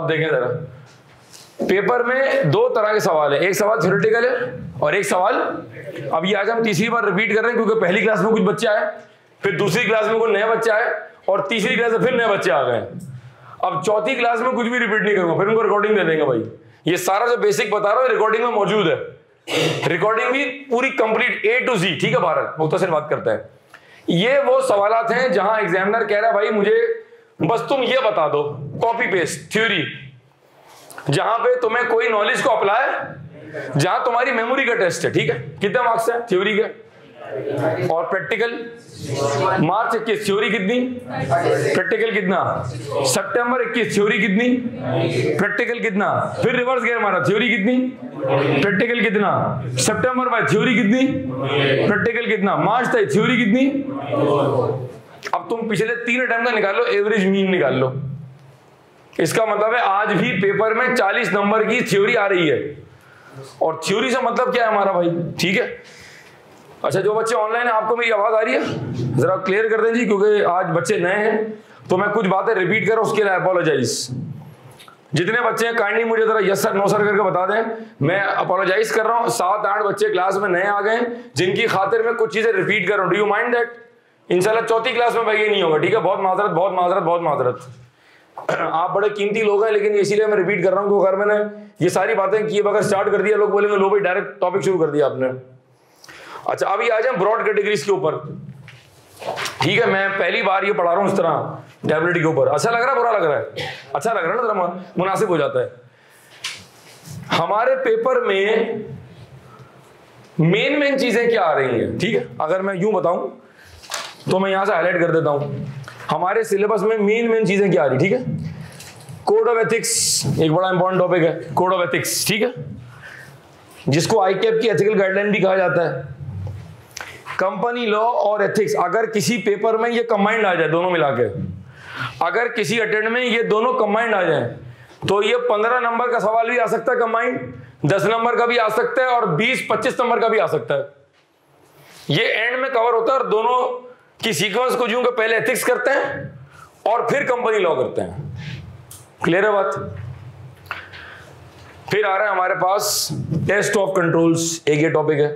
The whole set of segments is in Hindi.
आप देखें जरा, पेपर में दो तरह के सवाल है, एक सवाल थ्योरेटिकल है और एक सवाल, अब ये आज हम तीसरी बार रिपीट कर रहे हैं क्योंकि पहली क्लास में कुछ बच्चे आए, फिर दूसरी क्लास में कोई नए बच्चे आए और तीसरी क्लास में फिर नए बच्चे आ गए। अब चौथी क्लास में कुछ भी रिपीट नहीं करूंगा, फिर उनको रिकॉर्डिंग दे देंगे। भाई ये सारा जो बेसिक बता रहा हूँ रिकॉर्डिंग में मौजूद है, रिकॉर्डिंग भी पूरी कंप्लीट A to Z, ठीक है। भारत मुख्तसर बात करता है। ये वो सवालात हैं जहां एग्जामिनर कह रहा है भाई मुझे बस तुम ये बता दो, कॉपी पेस्ट थ्योरी, जहां पे तुम्हें कोई नॉलेज को अप्लाई, जहां तुम्हारी मेमोरी का टेस्ट है, ठीक है। कितने मार्क्स है थ्योरी के और प्रैक्टिकल? मार्च 21 थ्योरी कितनी, प्रैक्टिकल कितना? सितंबर 21 थ्योरी कितनी, प्रैक्टिकल कितना? फिर रिवर्स गियर मारा, थ्योरी कितनी, प्रैक्टिकल कितना? सितंबर में थ्योरी कितनी, प्रैक्टिकल कितना? मार्च तक थ्योरी कितनी? अब तुम पिछले 3 अटेम्प्ट का निकाल लो, एवरेज मीन निकाल लो। इसका मतलब है आज भी पेपर में 40 नंबर की थ्योरी आ रही है। और थ्योरी से मतलब क्या है हमारा भाई, ठीक है। अच्छा जो बच्चे ऑनलाइन है, आपको मेरी आवाज आ रही है? जरा क्लियर कर दें जी, क्योंकि आज बच्चे नए हैं तो मैं कुछ बातें रिपीट कर रहा हूं, उसके लिए अपोलोजाइज। जितने बच्चे हैं काइंडली मुझे जरा यस सर नो सर करके बता दें, मैं अपोलोजाइज कर रहा हूं। 7-8 बच्चे क्लास में नए आ गए जिनकी खातिर मैं कुछ चीजें रिपीट कर रहा हूं। Do you mind that? इंशाल्लाह चौथी क्लास में भाई ये नहीं होगा, ठीक है। बहुत माजरत, बहुत माजरत, बहुत माजरत। आप बड़े कीमती लोग हैं, लेकिन इसीलिए मैं रिपीट कर रहा हूं क्योंकि अगर मैंने ये सारी बातें की, अगर स्टार्ट कर दिया लोग बोलेंगे लो भाई डायरेक्ट टॉपिक शुरू कर दिया आपने। अच्छा अभी आ जाए ब्रॉड कैटेगरीज के ऊपर, ठीक है। मैं पहली बार ये पढ़ा रहा हूं इस तरह टेबलेट के ऊपर। अच्छा लग रहा है, बुरा लग रहा है? अच्छा लग रहा है ना, जरा मुनासिब हो जाता है। हमारे पेपर में मेन चीजें क्या आ रही हैं, ठीक है। अगर मैं यूं बताऊं तो मैं यहां से हाईलाइट कर देता हूं, हमारे सिलेबस में मेन चीजें क्या आ रही, ठीक है। कोड ऑफ एथिक्स एक बड़ा इंपॉर्टेंट टॉपिक है, कोड ऑफ एथिक्स, ठीक है, जिसको आईकेप की एथिकल गाइडलाइन भी कहा जाता है। कंपनी लॉ और एथिक्स, अगर किसी पेपर में ये कंबाइंड आ जाए दोनों मिला के, अगर किसी अटेम्प्ट में ये दोनों कंबाइंड आ जाए तो ये 15 नंबर का सवाल भी आ सकता है कंबाइंड, 10 नंबर का भी आ सकता है और 20-25 नंबर का भी आ सकता है। ये एंड में कवर होता है और दोनों की सीक्वेंस को यूं के पहले एथिक्स करते हैं और फिर कंपनी लॉ करते हैं। क्लियर है बात? फिर आ रहा है हमारे पास टेस्ट ऑफ कंट्रोल्स, एक ये टॉपिक है।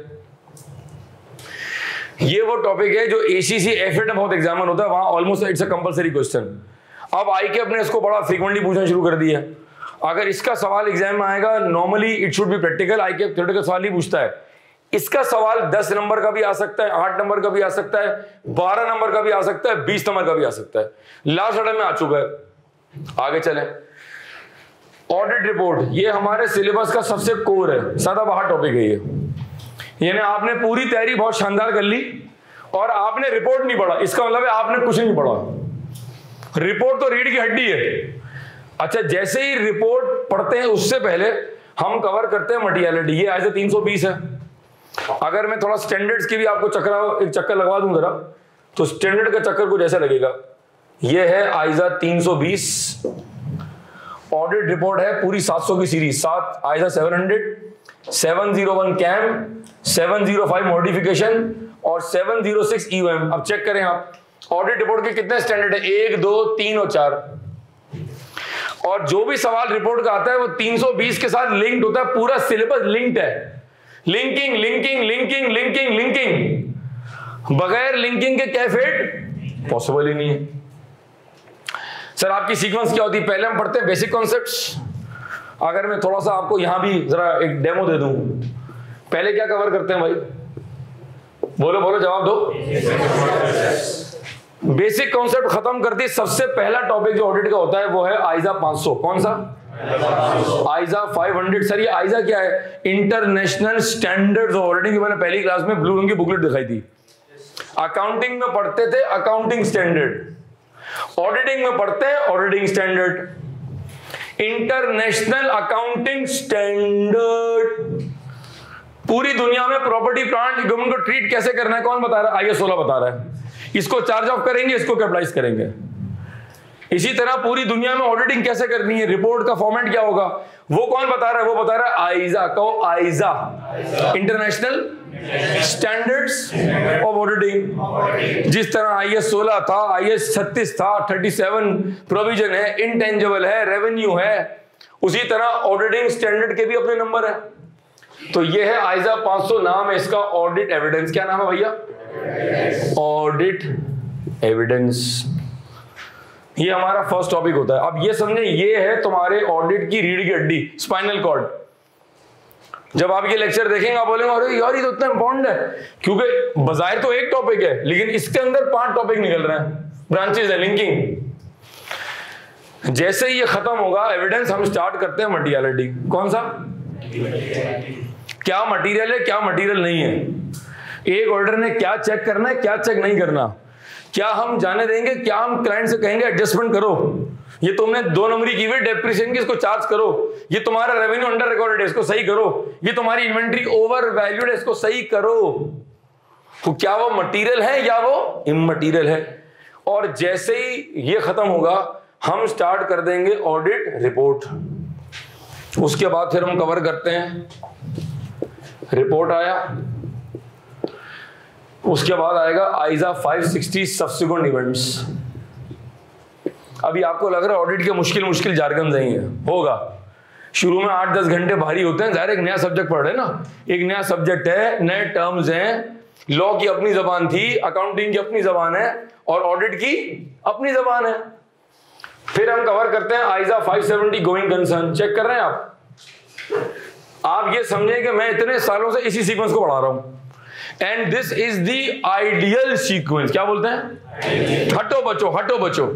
ये वो टॉपिक है जो ACC F8 में बहुत एग्जामिन होता है, वहां almost it's a compulsory question. अब आईकेप ने इसको बड़ा फ्रीक्वेंटली पूछना शुरू कर दिया। अगर इसका सवाल एग्जाम में आएगा, normally it should be practical, ICAP theoretical सवाल ही पूछता है। इसका सवाल 10 नंबर का भी आ सकता है, 8 नंबर का भी आ सकता है, 12 नंबर का भी आ सकता है, 20 नंबर का भी आ सकता है। लास्ट अटेम्प्ट में आ चुका है। आगे चले, ऑडिट रिपोर्ट, ये हमारे सिलेबस का सबसे कोर है, सदाबहार टॉपिक है ये। यानी आपने पूरी तैयारी बहुत शानदार कर ली और आपने रिपोर्ट नहीं पढ़ा, इसका मतलब है आपने कुछ नहीं पढ़ा। रिपोर्ट तो रीढ़ की हड्डी है। अच्छा जैसे ही रिपोर्ट पढ़ते हैं उससे पहले हम कवर करते हैं मटीरियलिटी। ये ऐसे 320 है। अगर मैं थोड़ा स्टैंडर्ड्स की भी आपको एक चक्कर लगवा दूं जरा, तो स्टैंडर्ड का चक्कर कुछ ऐसा लगेगा। ये है आइजा 320, ऑडिट रिपोर्ट है पूरी 700 की सीरीज, 7 आइजा 700, 701 कैम, 705 मॉडिफिकेशन और 706 EOM। अब चेक करें आप ऑडिट रिपोर्ट के कितने स्टैंडर्ड है, 1, 2, 3 और 4। और जो भी सवाल रिपोर्ट का आता है वो 320 के साथ लिंक्ड होता है, पूरा सिलेबस लिंक्ड है। Linking linking linking linking linking, बगैर लिंकिंग के कैफेट पॉसिबल ही नहीं है। सर आपकी सीक्वेंस क्या होती है? पहले हम पढ़ते हैं बेसिक कॉन्सेप्ट्स। अगर मैं थोड़ा सा आपको यहां भी जरा एक डेमो दे दूं, पहले क्या कवर करते हैं भाई? बोलो बोलो, जवाब दो। बेसिक कॉन्सेप्ट खत्म करती है। सबसे पहला टॉपिक जो ऑडिट का होता है वो है आइजा 500। कौन सा? आइजा 500। सर ये आइजा क्या है? International standards of auditing. मैंने पहली क्लास में ब्लू रंग की बुकलेट दिखाई थी। अकाउंटिंग में पढ़ते थे अकाउंटिंग स्टैंडर्ड, ऑडिटिंग में पढ़ते हैं auditing standard. International accounting standard, पूरी दुनिया में प्रॉपर्टी प्लांट इक्विपमेंट को ट्रीट कैसे करना है कौन बता रहा है? IS 16 बता रहा है। इसको चार्ज ऑफ करेंगे, इसको कैपिटलाइज करेंगे। इसी तरह पूरी दुनिया में ऑडिटिंग कैसे करनी है, रिपोर्ट का फॉर्मेट क्या होगा, वो कौन बता रहा है? वो बता रहा है आईजा। कहो ISA, international standards of auditing. जिस तरह IS 16 था, IS 36 था, 37 प्रोविजन है, इंटेंजिबल है, रेवेन्यू है, उसी तरह ऑडिटिंग स्टैंडर्ड के भी अपने नंबर है। तो ये है आईजा 500, नाम है इसका ऑडिट एविडेंस। क्या नाम है भैया? Audit evidence. ये हमारा फर्स्ट टॉपिक होता है। अब ये समझे, ये है तुम्हारे ऑडिट की रीढ़ की हड्डी, स्पाइनल कॉर्ड। जब आप ये लेक्चर देखेंगे आप बोलेंगे अरे यार ये तो इतना इंपॉर्टेंट है, क्योंकि बजाय तो एक टॉपिक है लेकिन इसके अंदर 5 टॉपिक निकल रहे हैं, ब्रांचेस है, लिंकिंग। जैसे ही ये खत्म होगा एविडेंस, हम स्टार्ट करते हैं मटीरियलिटी। कौन सा? क्या मटीरियल है, क्या मटीरियल नहीं है, एक ऑर्डर ने क्या चेक करना है, क्या चेक नहीं करना, क्या हम जाने देंगे, क्या हम क्लाइंट से कहेंगे एडजस्टमेंट करो, ये तुमने 2 नंबरी की हुई डेप्रिसिएशन की, इसको चार्ज करो, ये तुम्हारा रेवेन्यू अंडर रिकॉर्डेड है, इसको सही करो, ये तुम्हारी इन्वेंट्री ओवर वैल्यूड है, इसको सही करो। तो क्या वो मटीरियल है या वो इममटीरियल है? और जैसे ही ये खत्म होगा हम स्टार्ट कर देंगे ऑडिट रिपोर्ट। उसके बाद फिर हम कवर करते हैं रिपोर्ट आया, उसके बाद आएगा आईजा 560 सब्सिक्वेंट इवेंट्स। अभी आपको लग रहा है ऑडिट के मुश्किल जार्गन नहीं है, होगा। शुरू में 8-10 घंटे भारी होते हैं, जाहिर एक नया सब्जेक्ट पढ़ रहे हैं ना, एक नया सब्जेक्ट है, नए टर्म्स हैं, लॉ की अपनी जबान थी, अकाउंटिंग की अपनी जबान है और ऑडिट की अपनी जबान है। फिर हम कवर करते हैं आईजा 570 गोइंग कंसर्न। चेक कर रहे हैं आप ये समझें कि मैं इतने सालों से इसी सीक्वेंस को पढ़ा रहा हूं, and this is the ideal sequence. क्या बोलते हैं? हटो बचो।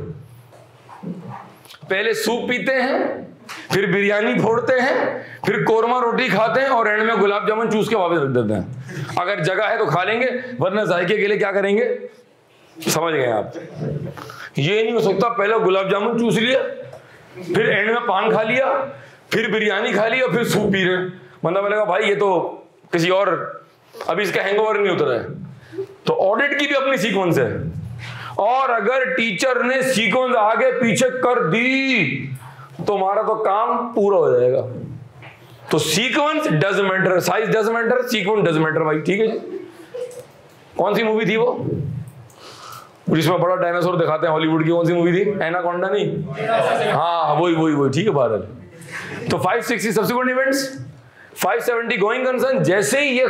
पहले सूप पीते हैं, फिर बिरयानी फोड़ते हैं, फिर कोरमा रोटी खाते हैं और एंड में गुलाब जामुन चूस के वापस रख देते हैं। अगर जगह है तो खा लेंगे, वरना जायके के लिए क्या करेंगे? समझ गए आप? ये नहीं हो सकता पहले गुलाब जामुन चूस लिया, फिर एंड में पान खा लिया, फिर बिरयानी खा ली और फिर सूप पी रहे। बंदा बोलेगा भाई ये तो किसी और, अभी इसका हैंगओवर नहीं उतरा है। तो ऑडिट की भी अपनी सीक्वेंस है, और अगर टीचर ने सीक्वेंस आगे पीछे कर दी तो हमारा तो काम पूरा हो जाएगा। तो sequence does matter, size does matter, sequence does matter भाई। ठीक है जी। कौन सी मूवी थी वो जिसमें बड़ा डायनासोर दिखाते हैं हॉलीवुड की? कौन सी मूवी थी? एनाकोंडा नहीं? हाँ वही ठीक है बहरहाल। तो 560 सब्सिक्वेंट इवेंट्स, 570 गोइंग कंसर्न। जैसे ही ये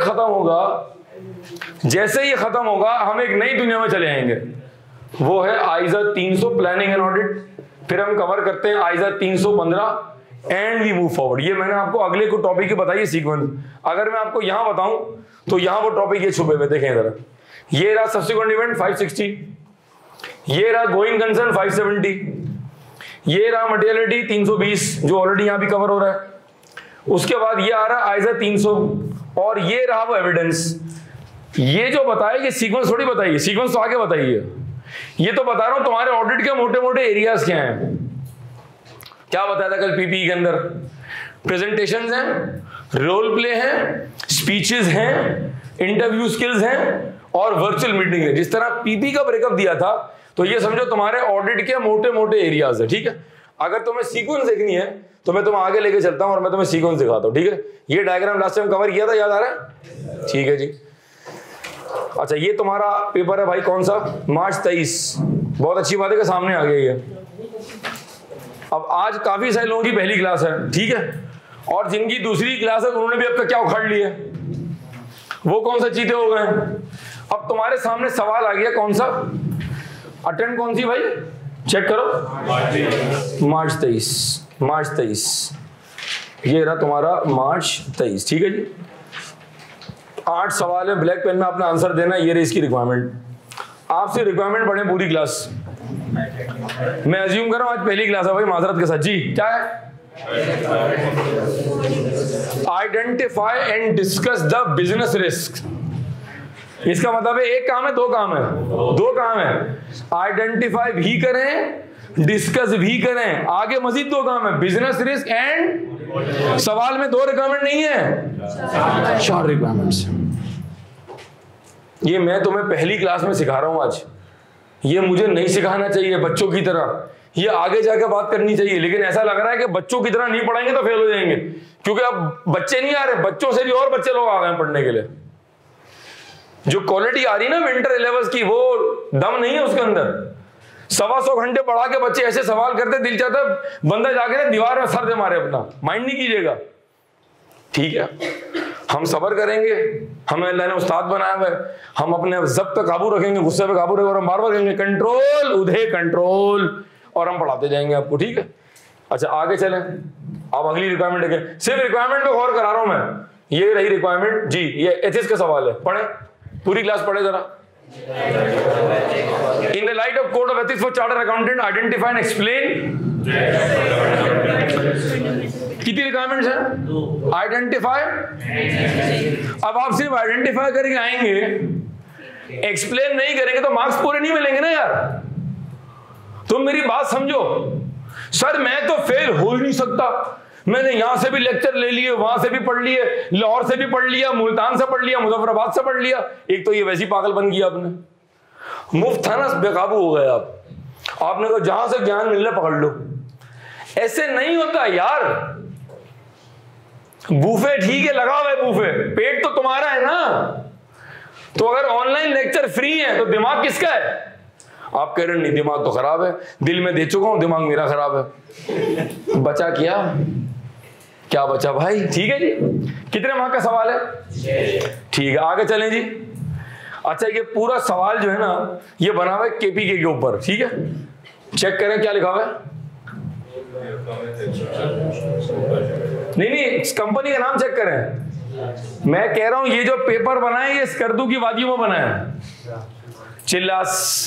खत्म होगा हम एक नई दुनिया में चले आएंगे, वो है आईजा 300 प्लानिंग एंड ऑडिट। फिर हम कवर करते हैं ISA 315 and we move forward. ये मैंने आपको अगले को टॉपिक की बताई सीक्वेंस। अगर मैं आपको यहां बताऊं तो यहां वो टॉपिक ये छुपे हुए देखें जरा। ये रहा सब्सिक्वेंट इवेंट 560, ये रहा गोइंग कंसर्न 570, ये रहा मटेरियलिटी 320 जो ऑलरेडी यहां भी कवर हो रहा है। उसके बाद ये आ रहा आईजा 300 और ये रहा वो एविडेंस। ये जो बताया ये सीक्वेंस थोड़ी बताइए, सीक्वेंस तो आगे बताइए। ये तो बता रहा हूं तुम्हारे ऑडिट के मोटे मोटे एरियाज क्या हैं। क्या बताया था कल पीपी के अंदर? प्रेजेंटेशंस हैं, रोल प्ले हैं, स्पीचेस हैं, इंटरव्यू स्किल्स हैं और वर्चुअल मीटिंग है। जिस तरह पीपी का ब्रेकअप दिया था तो ये समझो तुम्हारे ऑडिट के मोटे मोटे एरियाज है। ठीक है, अगर तुम्हें सीक्वेंस देखनी है तो मैं तुम्हें आगे लेके चलता हूं और मैं तुम्हें सीक्वेंस दिखाता हूं। ठीक है, ये डायग्राम लास्ट टाइम कवर किया था, याद आ रहा है? ठीक है जी। अच्छा, ये तुम्हारा पेपर है भाई, कौन सा? मार्च 23। बहुत अच्छी बात है कि सामने आ गया ये। अब आज काफी सारे लोगों की पहली क्लास है, ठीक है, और जिनकी दूसरी क्लास है उन्होंने भी अब तक क्या उखाड़ लिया, वो कौन सा चीते हो गए। अब तुम्हारे सामने सवाल आ गया, कौन सा? अटेंड कौन सी भाई? चेक करो, मार्च 23। ये रहा तुम्हारा मार्च 23। ठीक है जी। 8 सवाल है, ब्लैक पेन में आपने आंसर देना है। ये रही इसकी रिक्वायरमेंट। आपसे रिक्वायरमेंट पढ़े पूरी क्लास। मैं अज्यूम कर रहा हूं आज पहली क्लास है भाई, माजरत के साथ। जी क्या है? Identify and discuss the business risk. इसका मतलब है एक काम है, दो काम है? दो काम है। आइडेंटिफाई भी करें, डिस्कस भी करें, आगे मजीद 2 काम है, बिजनेस रिस्क एंड। सवाल में 2 रिक्वायरमेंट नहीं है, 4 रिक्वायरमेंट्स। ये मैं तुम्हें पहली क्लास में सिखा रहा हूं आज। ये मुझे नहीं सिखाना चाहिए बच्चों की तरह, ये आगे जाके बात करनी चाहिए, लेकिन ऐसा लग रहा है कि बच्चों की तरह नहीं पढ़ाएंगे तो फेल हो जाएंगे, क्योंकि अब बच्चे नहीं आ रहे, बच्चों से भी और बच्चे लोग आ गए पढ़ने के लिए। जो क्वालिटी आ रही है ना विंटर 11 की, वो दम नहीं है उसके अंदर। 125 घंटे पढ़ा के बच्चे ऐसे सवाल करते, दिल चाहता है बंदा जाके ना दीवार में सर दे मारे अपना। माइंड नहीं कीजिएगा, ठीक है? हम सब्र करेंगे, हमें अल्लाह ने उस्ताद बनाया हुआ है, हम अपने ज़ब्त पे काबू रखेंगे, गुस्से पे काबू रखेंगे, और हम बार बार कहेंगे कंट्रोल उधे कंट्रोल, और हम पढ़ाते जाएंगे आपको, ठीक है? अच्छा आगे चलें, आप अगली रिक्वायरमेंट देखें। सिर्फ रिक्वायरमेंट पे गौर करा रहा हूं मैं, ये रही रिक्वायरमेंट जी, ये एथिक्स का सवाल है, पढ़े पूरी क्लास पढ़े जरा। In the light of code of ethics for chartered accountant identify and explain. कितनी रिक्वायरमेंट्स हैं? आइडेंटिफाई। अब आप सिर्फ आइडेंटिफाई करके आएंगे, एक्सप्लेन नहीं करेंगे तो मार्क्स पूरे नहीं मिलेंगे ना यार। तुम मेरी बात समझो। सर मैं तो फेल हो ही नहीं सकता, मैंने यहां से भी लेक्चर ले लिए, वहां से भी पढ़ लिए, लाहौर से भी पढ़ लिया, मुल्तान से पढ़ लिया, मुजफ्फराबाद से पढ़ लिया। एक तो ये वैसी पागलपन किया आपने, मुफ्त था ना, बेकाबू हो गए आप। आपने कहा जहां से ज्ञान मिल रहा पकड़ लो। ऐसे नहीं होता यार। बूफे ठीक है, लगा हुआ है बूफे, पेट तो तुम्हारा है ना। तो अगर ऑनलाइन लेक्चर फ्री है तो दिमाग किसका है? आप कह रहे नहीं दिमाग तो खराब है, दिल में दे चुका हूं, दिमाग मेरा खराब है। बचा क्या बचा भाई? ठीक है जी, कितने मार्क का सवाल है? ठीक है, आगे चलें जी। अच्छा ये पूरा सवाल जो है ना, ये बना हुआ है केपीके के ऊपर, ठीक है? चेक करें क्या लिखा हुआ है। नहीं कंपनी का नाम चेक करें। मैं कह रहा हूं ये जो पेपर बना है ये स्कर्दू की वादियों में बना है। चिल्लास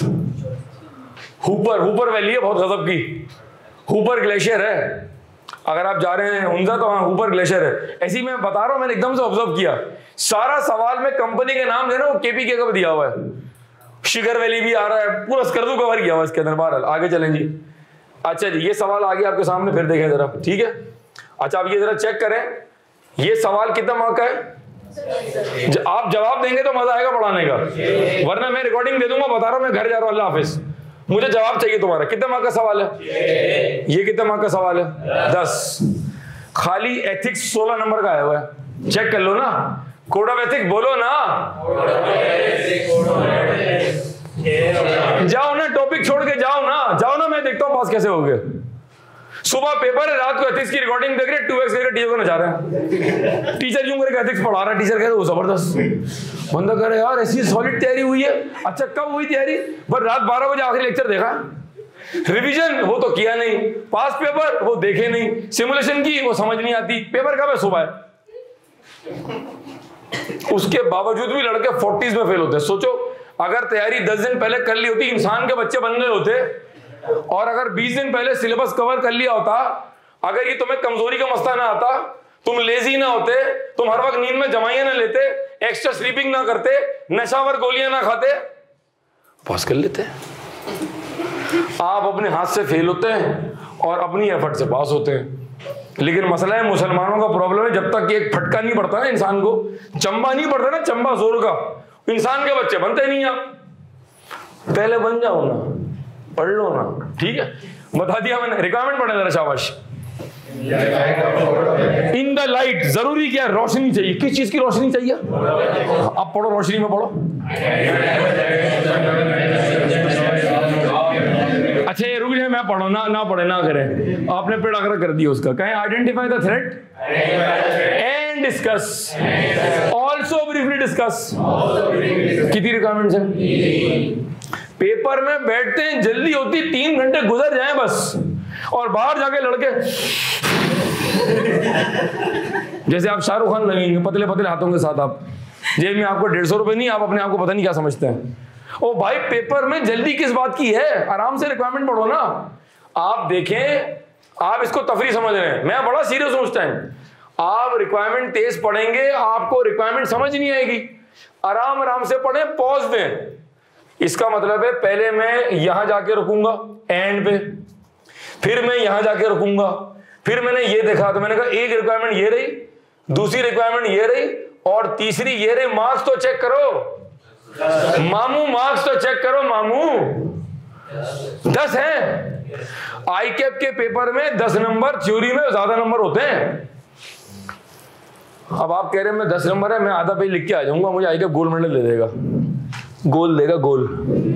हुपर वैली है, बहुत गजब की। हुपर ग्लेशियर है, अगर आप जा रहे हैं हुंजा तो वहां हुपर ग्लेशियर है। ऐसी मैं बता रहा हूं, मैंने एकदम से ऑब्जर्व किया। सारा सवाल में कंपनी के नाम है ना, वो केपीके का दिया हुआ है। शिगर वैली भी आ रहा है, पूरा स्कर्दू कवर किया हुआ है इसके अंदर। बहरहाल आगे चलें जी। अच्छा जी, ये सवाल आ गया आपके सामने, फिर देखें जरा, ठीक है? अच्छा आप ये जरा चेक करें, ये सवाल कितना मार्क का है? आप जवाब देंगे तो मजा आएगा पढ़ाने का, वरना मैं रिकॉर्डिंग दे दूंगा, बता रहा हूं मैं घर जा रहा हूं, अल्लाह हाफिज। मुझे जवाब चाहिए तुम्हारा। कितने मार्क का सवाल है? ये कितने मार्क का सवाल है? 10। खाली एथिक्स 16 नंबर का आया हुआ है, चेक कर लो ना। कोड ऑफ एथिक्स बोलो ना, जाओ ना, टॉपिक छोड़ के जाओ ना, मैं देखता हूं पास कैसे हो गए। सुबह पेपर है, रात को एथिक्स की रिकॉर्डिंग देख रहे, 2x करके टीचर को नचा रहे हैं। टीचर यूं करके एथिक्स पढ़ा रहा है, टीचर कह रहे हो जबरदस्त। बंदा कह रहा है यार ऐसी सॉलिड तैयारी हुई है। अच्छा कब हुई तैयारी? पर रात 12 बजे आखिरी लेक्चर देखा, रिवीजन वो तो किया नहीं, पास पेपर वो देखे नहीं, सिमुलेशन की वो समझ नहीं आती, पेपर कब है? सुबह है। उसके बावजूद भी लड़के 40s में फेल होते हैं। सोचो अगर तैयारी 10 दिन पहले कर ली होती, इंसान के बच्चे बन गए होते। और अगर 20 दिन पहले सिलेबस कवर कर लिया होता, अगर ये तुम्हें कमजोरी का मसला ना आता, तुम लेजी ना होते, तुम हर वक्त नींद में जमाइयां ना लेते, एक्स्ट्रा स्लीपिंग ना करते, नशावर गोलियां ना खाते, पास कर लेते। आप अपने हाथ से फेल होते हैं और अपनी एफर्ट से पास होते हैं। लेकिन मसला है मुसलमानों का प्रॉब्लम है, जब तक एक फटका नहीं पड़ता ना इंसान को, चंबा नहीं पड़ता ना, चंबा जोर का, इंसान के बच्चे बनते नहीं। आप पहले बन जाओ ना, पढ़ लो ना, ठीक है? बता दिया मैंने। रिक्वायरमेंट पढ़े जरा, शाबाश। इन द लाइट, जरूरी क्या? रोशनी चाहिए। किस चीज की रोशनी चाहिए? आप पढ़ो, रोशनी में पढ़ो। अच्छा ये रुक जाए, मैं पढ़ो ना पढ़े ना करें, आपने पेड़ अगर कर दिया उसका। कहें identify the threat and discuss, also briefly discuss. कितनी रिक्वायरमेंट्स है? पेपर में बैठते हैं, जल्दी होती 3 घंटे गुजर जाएं बस, और बाहर जाके लड़के जैसे आप शाहरुख खान लगेंगे, पतले पतले हाथों के साथ। आप जेब में आपको 150 रुपए नहीं, आप अपने आप को पता नहीं क्या समझते हैं। ओ भाई पेपर में जल्दी किस बात की है? आराम से रिक्वायरमेंट पढ़ो ना। आप देखें, आप इसको तफरी समझ रहे हैं, मैं बड़ा सीरियस हूं उस टाइम। आप रिक्वायरमेंट तेज पढ़ेंगे, आपको रिक्वायरमेंट समझ नहीं आएगी। आराम से पढ़ें, पॉज दें। इसका मतलब है पहले मैं यहां जाके रुकूंगा एंड पे, फिर मैं यहां जाके रुकूंगा, फिर मैंने ये देखा तो मैंने कहा एक रिक्वायरमेंट ये रही, दूसरी रिक्वायरमेंट ये रही, और तीसरी ये रही। मार्क्स तो चेक करो मामू, मार्क्स तो चेक करो मामू। 10 है, आई कैप के पेपर में 10 नंबर, थ्योरी में ज्यादा नंबर होते हैं। अब आप कह रहे हैं मैं 10 नंबर है, मैं आधा पेज लिख के आ जाऊंगा, मुझे आई कैप गोल्ड मेडल दे देगा, गोल्ड देगा, गोल्ड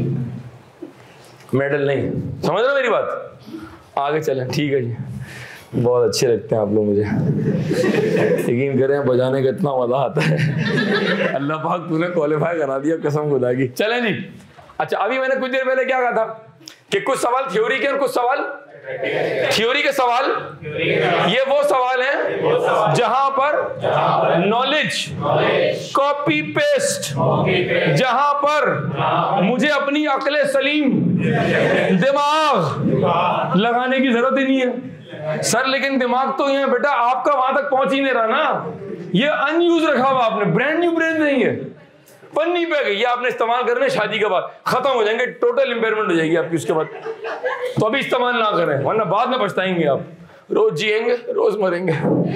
मेडल नहीं। समझ रहे हो मेरी बात? आगे चलें, ठीक है जी। बहुत अच्छे लगते हैं आप लोग मुझे, यकीन करें बजाने का इतना मजा आता है। अल्लाह पाक तूने क्वालिफाई करा दिया, कसम खुदा की। चलें जी। अच्छा, अभी मैंने कुछ देर पहले क्या कहा था कि कुछ सवाल थ्योरी के और कुछ सवाल थ्योरी के सवाल। ये वो सवाल हैं जहां पर नॉलेज कॉपी पेस्ट, जहां पर मुझे अपनी अक्ल सलीम दिमाग लगाने की जरूरत ही नहीं है सर। लेकिन दिमाग तो ये बेटा आपका वहां तक पहुंच ही नहीं रहा ना, ये अनयूज रखा हुआ आपने, ब्रांड न्यू ब्रेन नहीं है, पन्नी पे गई, ये आपने इस्तेमाल करने शादी के बाद खत्म हो जाएंगे, टोटल इंपेयरमेंट हो जाएगी आपकी उसके बाद। तो अभी इस्तेमाल ना करें वरना बाद में पछताएंगे आप, रोज जिएंगे रोज मरेंगे।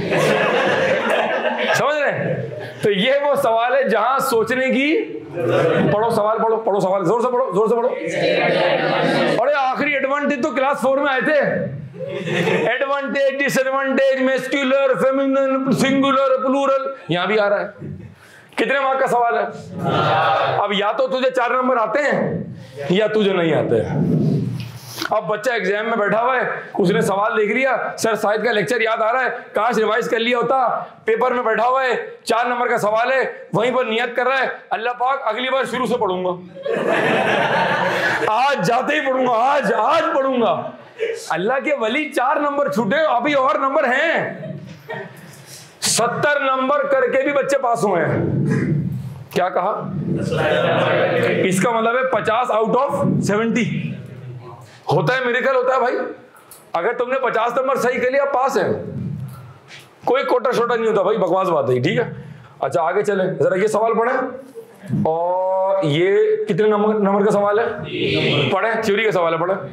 समझ रहे हैं? तो ये वो सवाल है जहां सोचने की, पढ़ो सवाल, पढ़ो सवाल, जोर से पढ़ो, जोर से पढ़ो। और आखिरी एडवांटेज तो क्लास 4 में आए थे, advantage, disadvantage, masculine, feminine, singular, plural, यहां भी आ रहा है। कितने मार्क का सवाल है? अब या तो तुझे 4 नंबर आते हैं या तुझे नहीं आते हैं। अब बच्चा एग्जाम में बैठा हुआ है, उसने सवाल देख लिया, सर शायद का लेक्चर याद आ रहा है, काश रिवाइज कर लिया होता। पेपर में बैठा हुआ है, 4 नंबर का सवाल है, वहीं पर नियत कर रहा है, अल्लाह पाक अगली बार शुरू से पढ़ूंगा, आज जाते ही पढ़ूंगा, आज पढ़ूंगा। अल्लाह के वली 4 नंबर छूटे, अभी और नंबर हैं। 70 नंबर करके भी बच्चे पास हुए हैं। क्या कहा? इसका मतलब है 50 आउट ऑफ 70 होता है, मिरेकल होता है भाई। अगर तुमने 50 नंबर सही कर लिया, पास है, कोई कोटा छोटा नहीं होता भाई, बकवास बात है, ठीक है। अच्छा आगे चले, जरा ये सवाल पढ़े। और ये कितने नंबर का सवाल है? पढ़े, थ्योरी का सवाल है, पढ़े।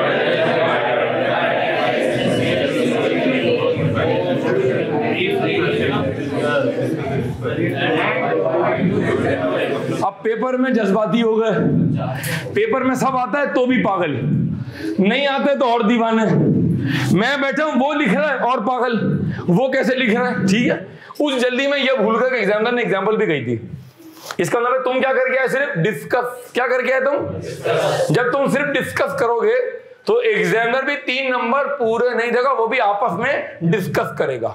अब पेपर में जज्बाती हो गए, पेपर में सब आता है तो भी पागल, नहीं आते तो और दीवाने। मैं बैठा हूं, वो लिख रहा है और पागल, वो कैसे लिख रहा है, ठीक है। उस जल्दी में ये भूल गया कि एग्जामिनर ने एग्जाम्पल भी कही थी। इसका मतलब तुम क्या करके आए? सिर्फ डिस्कस। क्या करके आए तुम? जब तुम सिर्फ डिस्कस करोगे तो एग्जामिनर भी 3 नंबर पूरे नहीं देगा, वो भी आपस में डिस्कस करेगा।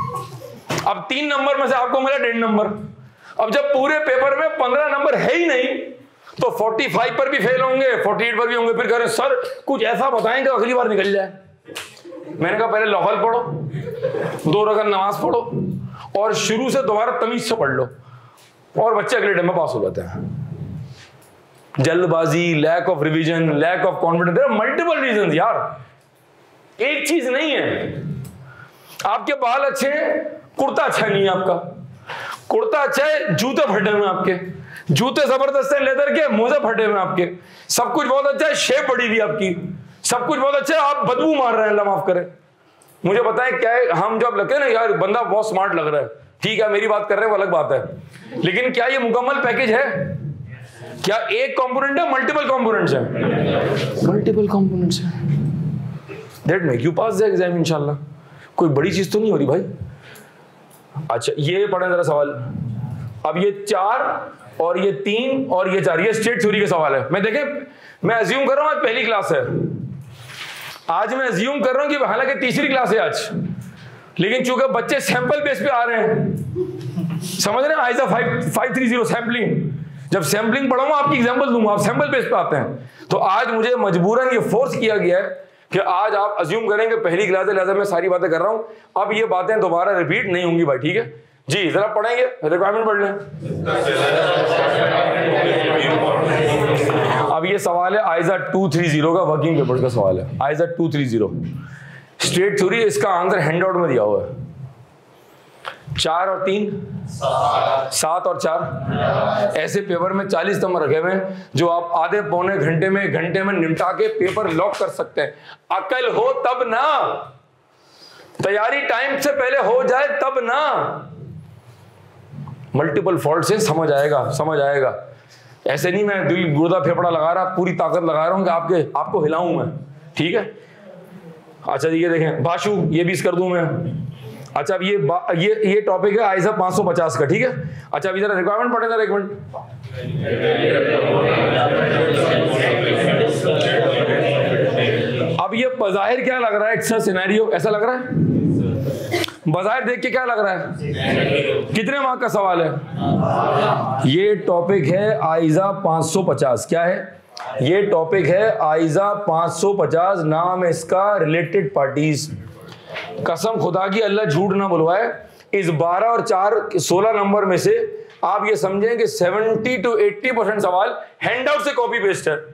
अब 3 नंबर में से आपको मिला 1.5 नंबर। अब जब पूरे पेपर में 15 नंबर है ही नहीं तो 45 पर भी फेल होंगे, 48 पर भी होंगे। फिर कह रहे सर कुछ ऐसा बताएं कि अगली बार निकल जाए। मैंने कहा पहले लौहल पढ़ो, 2 रकात नमाज पढ़ो और शुरू से दोबारा तमीज से पढ़ लो, और बच्चे अगले टाइम में पास हो जाते हैं। जल्दबाजी, lack of revision, lack of confidence, there are multiple reasons यार, एक चीज नहीं है। आपके बाल अच्छे हैं, कुर्ता अच्छा नहीं है आपका, कुर्ता अच्छा है, जूते फटे हुए आपके, जूते जबरदस्त है लेदर के, मोजे फटे हुए आपके, सब कुछ बहुत अच्छा है, शेप बड़ी हुई आपकी, सब कुछ बहुत अच्छा है, आप बदबू मार रहे हैं, अल्लाह माफ करे। मुझे बताएं क्या है, हम जब लगते हैं ना यार बंदा बहुत स्मार्ट लग रहा है, ठीक है मेरी बात कर रहे हैं वो अलग बात है, लेकिन क्या ये मुकम्मल पैकेज है? क्या एक कंपोनेंट है, मल्टीपल कंपोनेंट्स है? मल्टीपल कंपोनेंट्स है, that make you pass the exam इंशाल्लाह। कोई बड़ी चीज तो नहीं हो रही भाई। अच्छा ये पढ़ें जरा सवाल। अब ये 4 और ये 3 और ये 4, ये स्टेट थ्योरी के सवाल है। मैं देखें, मैं अज्यूम कर रहा हूं आज पहली क्लास है, आज मैं अज्यूम कर रहा हूं कि हालांकि तीसरी क्लास है आज, लेकिन चूंकि बच्चे सैंपल बेस पे आ रहे हैं, समझ रहे हैं, आइजा 530 सैंपलिंग, जब सैंपलिंग पढ़ाऊंगा आपकी एग्जांपल दूंगा, आप सैंपल बेस पे आते हैं, तो आज मुझे मजबूरन ये फोर्स किया गया है कि आज आप अज्यूम करेंगे पहली क्लास है, लिहाजा मैं सारी बातें कर रहा हूं। अब ये बातें दोबारा रिपीट नहीं होंगी भाई, ठीक है जी। जरा पढ़ेंगे, रिक्वायरमेंट पढ़ लें। अब ये सवाल है आइजा 230 का, वर्किंग पेपर का सवाल है, आइजा 230 स्टेट थ्योरी। इसका आंसर हैंडआउट में दिया हुआ है, 4 और 3 7 और 4 ऐसे पेपर में 40 नंबर रखे हुए हैं जो आप आधे पौने घंटे में निपटा के पेपर लॉक कर सकते हैं। अकल हो तब ना, तैयारी टाइम से पहले हो जाए तब ना। मल्टीपल फॉल्ट से समझ आएगा। ऐसे नहीं मैं दिल गुर्दा फेफड़ा लगा रहा, पूरी ताकत लगा रहा हूं कि आपको हिलाऊं मैं, ठीक है। अच्छा जी, ये देखें भाषु, ये भी कर दूं मैं। अच्छा अब ये टॉपिक है आइजा 550 का, ठीक है। अच्छा अभी जरा रिक्वायरमेंट पढ़े जरा, एक मिनट। अब ये बज़ाहिर क्या लग रहा है, इट्स अ सिनेरियो, ऐसा लग रहा है बज़ाहिर देख के क्या लग रहा है? कितने मार्क का सवाल है? ये टॉपिक है आइजा 550। क्या है ये टॉपिक? है आइजा 550, नाम है इसका रिलेटेड पार्टीज। कसम खुदा की, अल्लाह झूठ ना बुलवाए, इस 12 और 4 16 नंबर में से आप ये समझें कि 70 to 80% सवाल हैंडआउट से कॉपी पेस्ट है।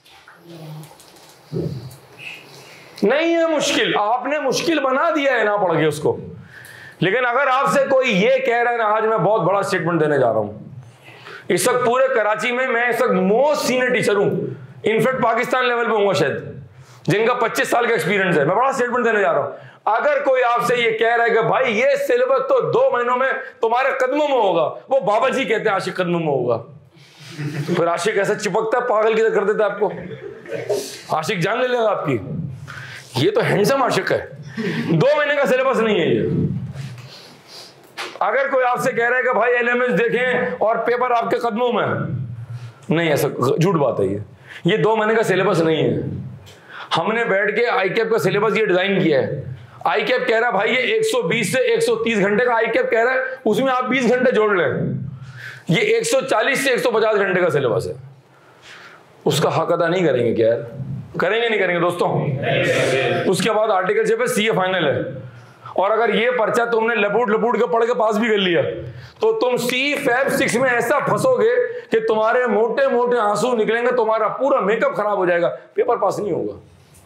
नहीं है मुश्किल, आपने मुश्किल बना दिया है ना पढ़ के उसको। लेकिन अगर आपसे कोई ये कह रहा है ना, आज मैं बहुत बड़ा स्टेटमेंट देने जा रहा हूं, इस वक्त पूरे कराची में मैं इस वक्त मोस्ट सीनियर टीचर हूं, इनफैक्ट पाकिस्तान लेवल पे होऊंगा शायद, जिनका 25 साल का एक्सपीरियंस है। मैं बड़ा स्टेटमेंट देने जा रहा हूं। अगर कोई आपसे ये कह रहा है कि भाई ये सिलेबस तो 2 महीनों में तुम्हारे कदमों में होगा, वो बाबा जी कहते हैं आशिक कदमों में होगा, तो फिर आशिक ऐसा चिपकता है, पागल की तरह कर देता है आपको, आशिक जान ले लेगा आपकी। ये तो हैंडसम आशिक है, 2 महीने का सिलेबस नहीं है ये। अगर कोई आपसे कह रहा है कि भाई एलएमएस देखें और पेपर आपके कदमों में, नहीं, ऐसा झूठ बात है। ये 2 महीने का सिलेबस नहीं है। हमने बैठ के आईकैप का सिलेबस ये डिजाइन किया है। आईकैप कह रहा है भाई ये 120 से 130 घंटे का आईकैप कह रहा है, उसमें आप 20 घंटे जोड़ लें, ये 140 से 150 घंटे का सिलेबस है। उसका हक अदा नहीं करेंगे क्या यार? करेंगे नहीं करेंगे दोस्तों? उसके बाद आर्टिकलशिप है, सीए फाइनल है, और अगर ये पर्चा तुमने लपूट के पढ़ के पास भी कर लिया तो तुम सी फैब 6 में ऐसा फंसोगे कि तुम्हारे मोटे मोटे आंसू निकलेंगे, तुम्हारा पूरा मेकअप खराब हो जाएगा, पेपर पास नहीं होगा।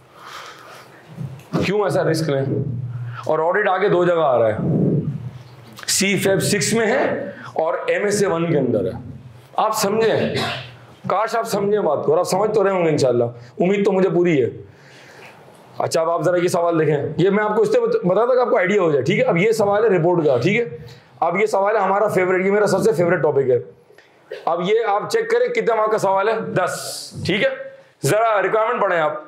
क्यों ऐसा रिस्क लें? और ऑडिट आगे 2 जगह आ रहा है, सी फैब 6 में है और MSA 1 के अंदर है। आप समझें, काश आप समझें बात को, और आप समझ तो रहे होंगे इंशाल्लाह, उम्मीद तो मुझे पूरी है। अच्छा अब आप जरा ये सवाल देखें, ये मैं आपको इससे बता था कि आपको आइडिया हो जाए, ठीक है। अब ये सवाल है रिपोर्ट का, ठीक है। अब ये सवाल है हमारा फेवरेट, ये मेरा सबसे फेवरेट टॉपिक है। अब ये आप चेक करें कितने मार्क का सवाल है, 10, ठीक है। जरा रिक्वायरमेंट पढ़ें आप।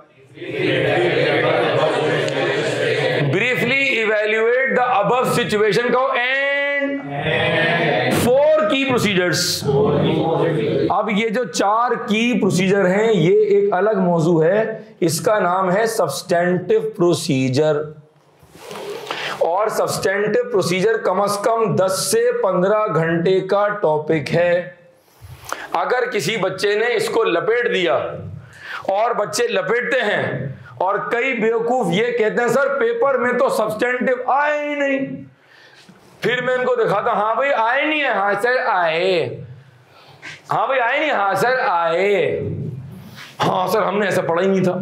Briefly evaluate the above situation का एंड 4 की प्रोसीजर्स। अब ये जो 4 की प्रोसीजर हैं, ये एक अलग मौजू है, इसका नाम है सब्सटेंटिव प्रोसीजर। और सब्सटेंटिव प्रोसीजर कम से कम 10 से 15 घंटे का टॉपिक है। अगर किसी बच्चे ने इसको लपेट दिया, और बच्चे लपेटते हैं, और कई बेवकूफ ये कहते हैं सर पेपर में तो सब्सटेंटिव आए ही नहीं, फिर मैं इनको दिखाता, हाँ भाई आए नहीं है, हाँ सर आए, हाँ भाई आए नहीं, हाँ सर आए, हाँ सर हमने ऐसा पढ़ा ही नहीं था।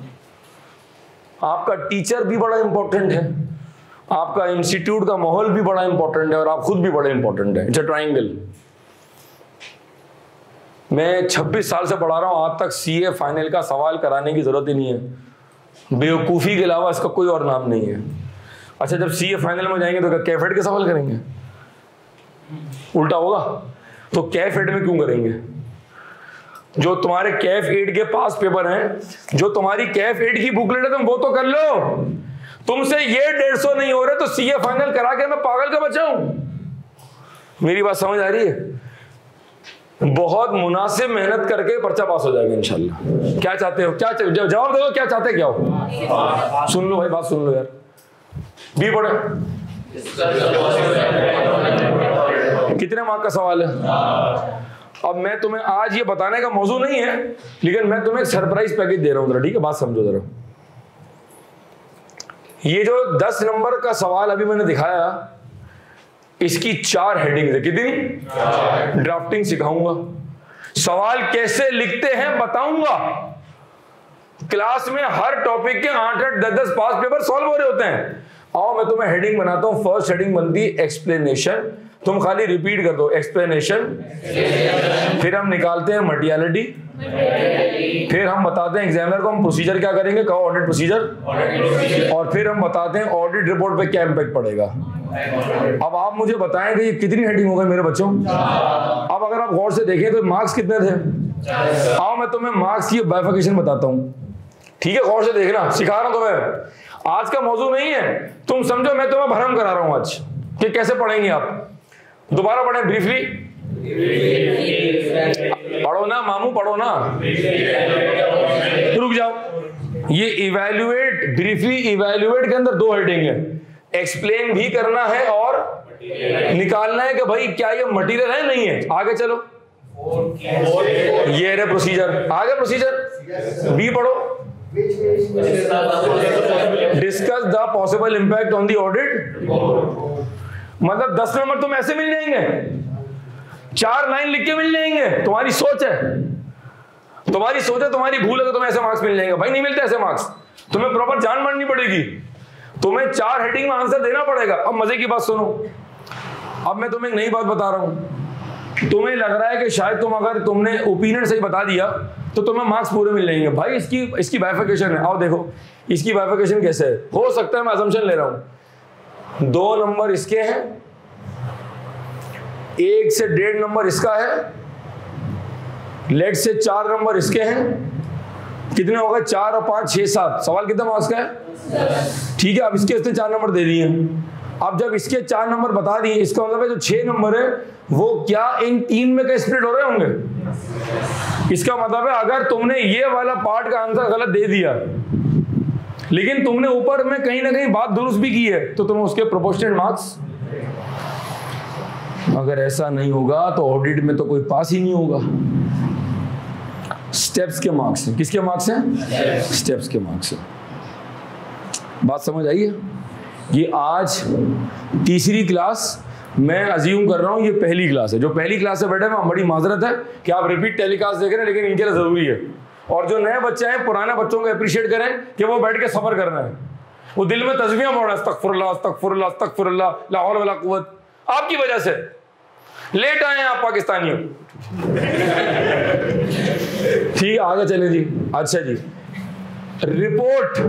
आपका टीचर भी बड़ा इंपॉर्टेंट है, आपका इंस्टीट्यूट का माहौल भी बड़ा इंपॉर्टेंट है, और आप खुद भी बड़े इंपॉर्टेंट है। It's a triangle. मैं 26 साल से पढ़ा रहा हूं, आज तक सीए फाइनल का सवाल कराने की जरूरत ही नहीं है। बेवकूफी के अलावा इसका कोई और नाम नहीं है। अच्छा जब सीए फाइनल में जाएंगे तो कैफेट के सवाल करेंगे? उल्टा होगा। तो कैफेट में क्यों करेंगे? जो तुम्हारे कैफ 8 के पास पेपर हैं, जो तुम्हारी कैफ 8 की बुकलेट है, तुम वो तो कर लो। तुमसे ये 150 नहीं हो रहे तो सीए फाइनल करा के मैं पागल का बच्चा हूं? मेरी बात समझ आ रही है? बहुत मुनासिब मेहनत करके पर्चा पास हो जाएगा इंशाल्लाह। क्या चाहते हो? क्या जवाब दो, क्या चाहते क्या हो? सुन लो भाई, बात सुन लो यार। बी पढ़े। कितने मार्क का सवाल है? अब मैं तुम्हें आज ये बताने का मौजू नहीं है, लेकिन मैं तुम्हें एक सरप्राइज पैकेज दे रहा हूं जरा, ठीक है? बात समझो जरा। ये जो 10 नंबर का सवाल अभी मैंने दिखाया, इसकी 4 हेडिंग है। कितनी? ड्राफ्टिंग सिखाऊंगा, सवाल कैसे लिखते हैं बताऊंगा, क्लास में हर टॉपिक के 8-8, 10-10 पास पेपर सॉल्व हो रहे होते हैं। आओ मैं तुम्हें हेडिंग बनाता हूं। फर्स्ट हेडिंग बनती एक्सप्लेनेशन, तुम खाली रिपीट कर दो एक्सप्लेनेशन। फिर हम निकालते हैं मटेरियलिटी, फिर हम बताते हैं एग्जामिनर को हम प्रोसीजर क्या करेंगे, कहो ऑडिट प्रोसीजर, और फिर हम बताते हैं ऑडिट रिपोर्ट पे क्या इंपैक्ट पड़ेगा। अब आप मुझे बताएं कि ये कितनी हेडिंग हो गई मेरे बच्चों? अब अगर आप गौर से देखें तो मार्क्स कितने थे? आओ मैं तुम्हें मार्क्स की बाइफर्केशन बताता हूं, ठीक है? गौर से देखना, सिखा रहा हूं तुम्हें। आज का मौजू नहीं है, तुम समझो मैं तुम्हें भरम करा रहा हूं आज कि कैसे पढ़ेंगे आप। दोबारा पढ़े ब्रीफली, पढ़ो ना मामू, पढ़ो ना, रुक जाओ। ये इवैल्यूएट, ब्रीफली इवैल्यूएट के अंदर दो हेडिंग है, एक्सप्लेन भी करना है और निकालना है कि भाई क्या ये मटेरियल है नहीं है। आगे चलो, ये है प्रोसीजर, आगे प्रोसीजर बी पढ़ो, discuss the possible impact on the audit. मतलब 10 नंबर तुम ऐसे मिल जाएंगे, 4 लाइन लिख के मिल जाएंगे, तुम्हारी सोच है, तुम्हारी सोच है, तुम्हारी भूल है तो तुम्हें ऐसे मार्क्स मिल जाएंगे। भाई नहीं मिलते ऐसे मार्क्स, तुम्हें प्रॉपर जान मारनी पड़ेगी, तुम्हें 4 हेडिंग में आंसर देना पड़ेगा। अब मजे की बात सुनो, अब मैं तुम्हें एक नई बात बता रहा हूं। तुम्हें लग रहा है कि शायद अगर तुमने ओपिनियन सही बता दिया तो तुम्हें मार्क्स पूरे मिल जाएंगे। भाई इसकी बाइफिकेशन है, आओ देखो इसकी बाइफिकेशन कैसे है। हो सकता है मैं असम्पशन ले रहा हूं, 2 नंबर इसके हैं, 1 से 1.5 नंबर इसका है, लेट से 4 नंबर इसके हैं। कितने हो गए? 4 और 5 6 7। सवाल कितना मार्क्स का है? ठीक है, अब इसके 4 नंबर दे दिए। अब जब इसके 4 नंबर बता दिए, इसका मतलब है जो 6 नंबर है वो क्या इन 3 में का स्प्लिट हो रहे होंगे। इसका मतलब है अगर तुमने ये वाला पार्ट का आंसर गलत दे दिया लेकिन तुमने ऊपर में कहीं ना कहीं बात दुरुस्त भी की है तो तुम्हें उसके प्रोपोर्शनल मार्क्स। अगर ऐसा नहीं होगा तो ऑडिट में तो कोई पास ही नहीं होगा। स्टेप्स के मार्क्स हैं। किसके मार्क्स हैं? स्टेप्स के मार्क्स हैं। बात समझ आई है? ये आज तीसरी क्लास, मैं अज्यूम कर रहा हूं ये पहली क्लास है। जो पहली क्लास से बैठे हैं बड़ी माजरत है कि आप रिपीट टेलीकास्ट देख रहे हैं, लेकिन इनके लिए जरूरी है। और जो नए बच्चे हैं पुराने बच्चों को अप्रिशिएट करें कि वो बैठ के सफर कर रहे हैं, वो दिल में तस्बीह पढ़ रहे हैं, अस्तगफुरुल्लाह अस्तगफुरुल्लाह अस्तगफुरुल्लाह, ला हौला वला कुव्वत। आपकी वजह से लेट आए हैं आप पाकिस्तानियों। ठीक, आगे चले जी। अच्छा जी, रिपोर्ट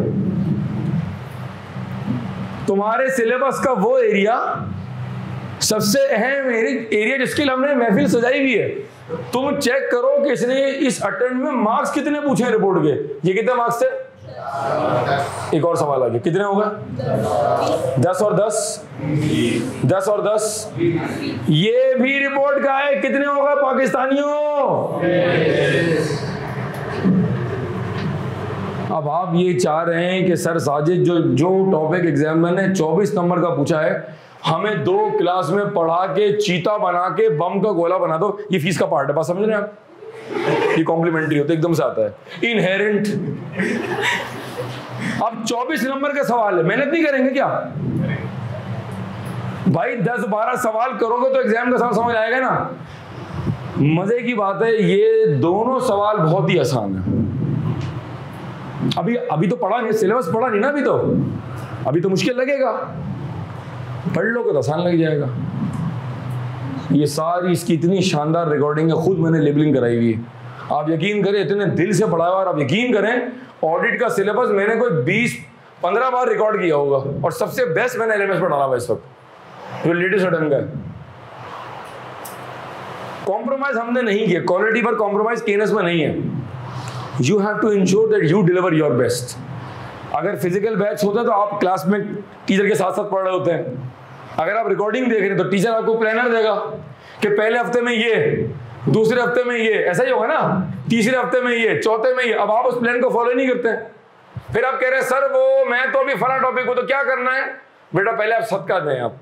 तुम्हारे सिलेबस का वो एरिया, सबसे अहम एरिया जिसके लिए हमने महफिल सजाई हुई है। तुम चेक करो कि इसने इस अटेम्प्ट में मार्क्स कितने पूछे हैं रिपोर्ट के। ये कितने मार्क्स थे? एक और सवाल आ गया, कितने हो गए? 10 और 10, 10 और 10। ये भी रिपोर्ट का है। कितने होगा पाकिस्तानियों? अब आप ये चाह रहे हैं कि सर साजिद जो टॉपिक एग्जाम में 24 नंबर का पूछा है, हमें 2 क्लास में पढ़ा के चीता बना के बम का गोला बना दो। ये फीस का पार्ट है, बात समझ रहे हैं आप? ये कॉम्प्लीमेंट्री होता है, एकदम से आता है इनहेरेंट। अब 24 नंबर का सवाल है, मेहनत नहीं करेंगे क्या भाई? 10-12 सवाल करोगे तो एग्जाम का समझ आएगा ना। मजे की बात है, ये दोनों सवाल बहुत ही आसान है। अभी तो पढ़ा नहीं, सिलेबस पढ़ा नहीं ना अभी तो मुश्किल लगेगा। पढ़ लोगे तो आसान लग जाएगा। ये सारी इसकी इतनी शानदार रिकॉर्डिंग है, खुद मैंने लेबलिंग कराई हुई है। आप यकीन करें, इतने दिल से पढ़ा हुआ। और आप यकीन करें, ऑडिट का सिलेबस मैंने कोई 20-15 बार रिकॉर्ड किया होगा। और सबसे बेस्ट मैंने एलएमएस पर डाला हुआ इस वक्त, जो लेटेस्ट अटेम्प्ट का। कॉम्प्रोमाइज हमने नहीं किया, क्वालिटी पर कॉम्प्रोमाइज केनेस में नहीं है। You have to ensure that you deliver your best. अगर फिजिकल बैच होता है तो आप क्लास में टीचर के साथ साथ पढ़ रहे होते हैं। अगर आप रिकॉर्डिंग देख रहे हैं तो टीचर आपको प्लानर देगा कि पहले हफ्ते में ये, दूसरे हफ्ते में ये, ऐसा ही होगा ना, तीसरे हफ्ते में ये, चौथे में ये। अब आप उस प्लान को फॉलो नहीं करते हैं। फिर आप कह रहे हैं सर वो मैं तो अभी फला टॉपिक को, तो क्या करना है बेटा? पहले आप सदका दें आप,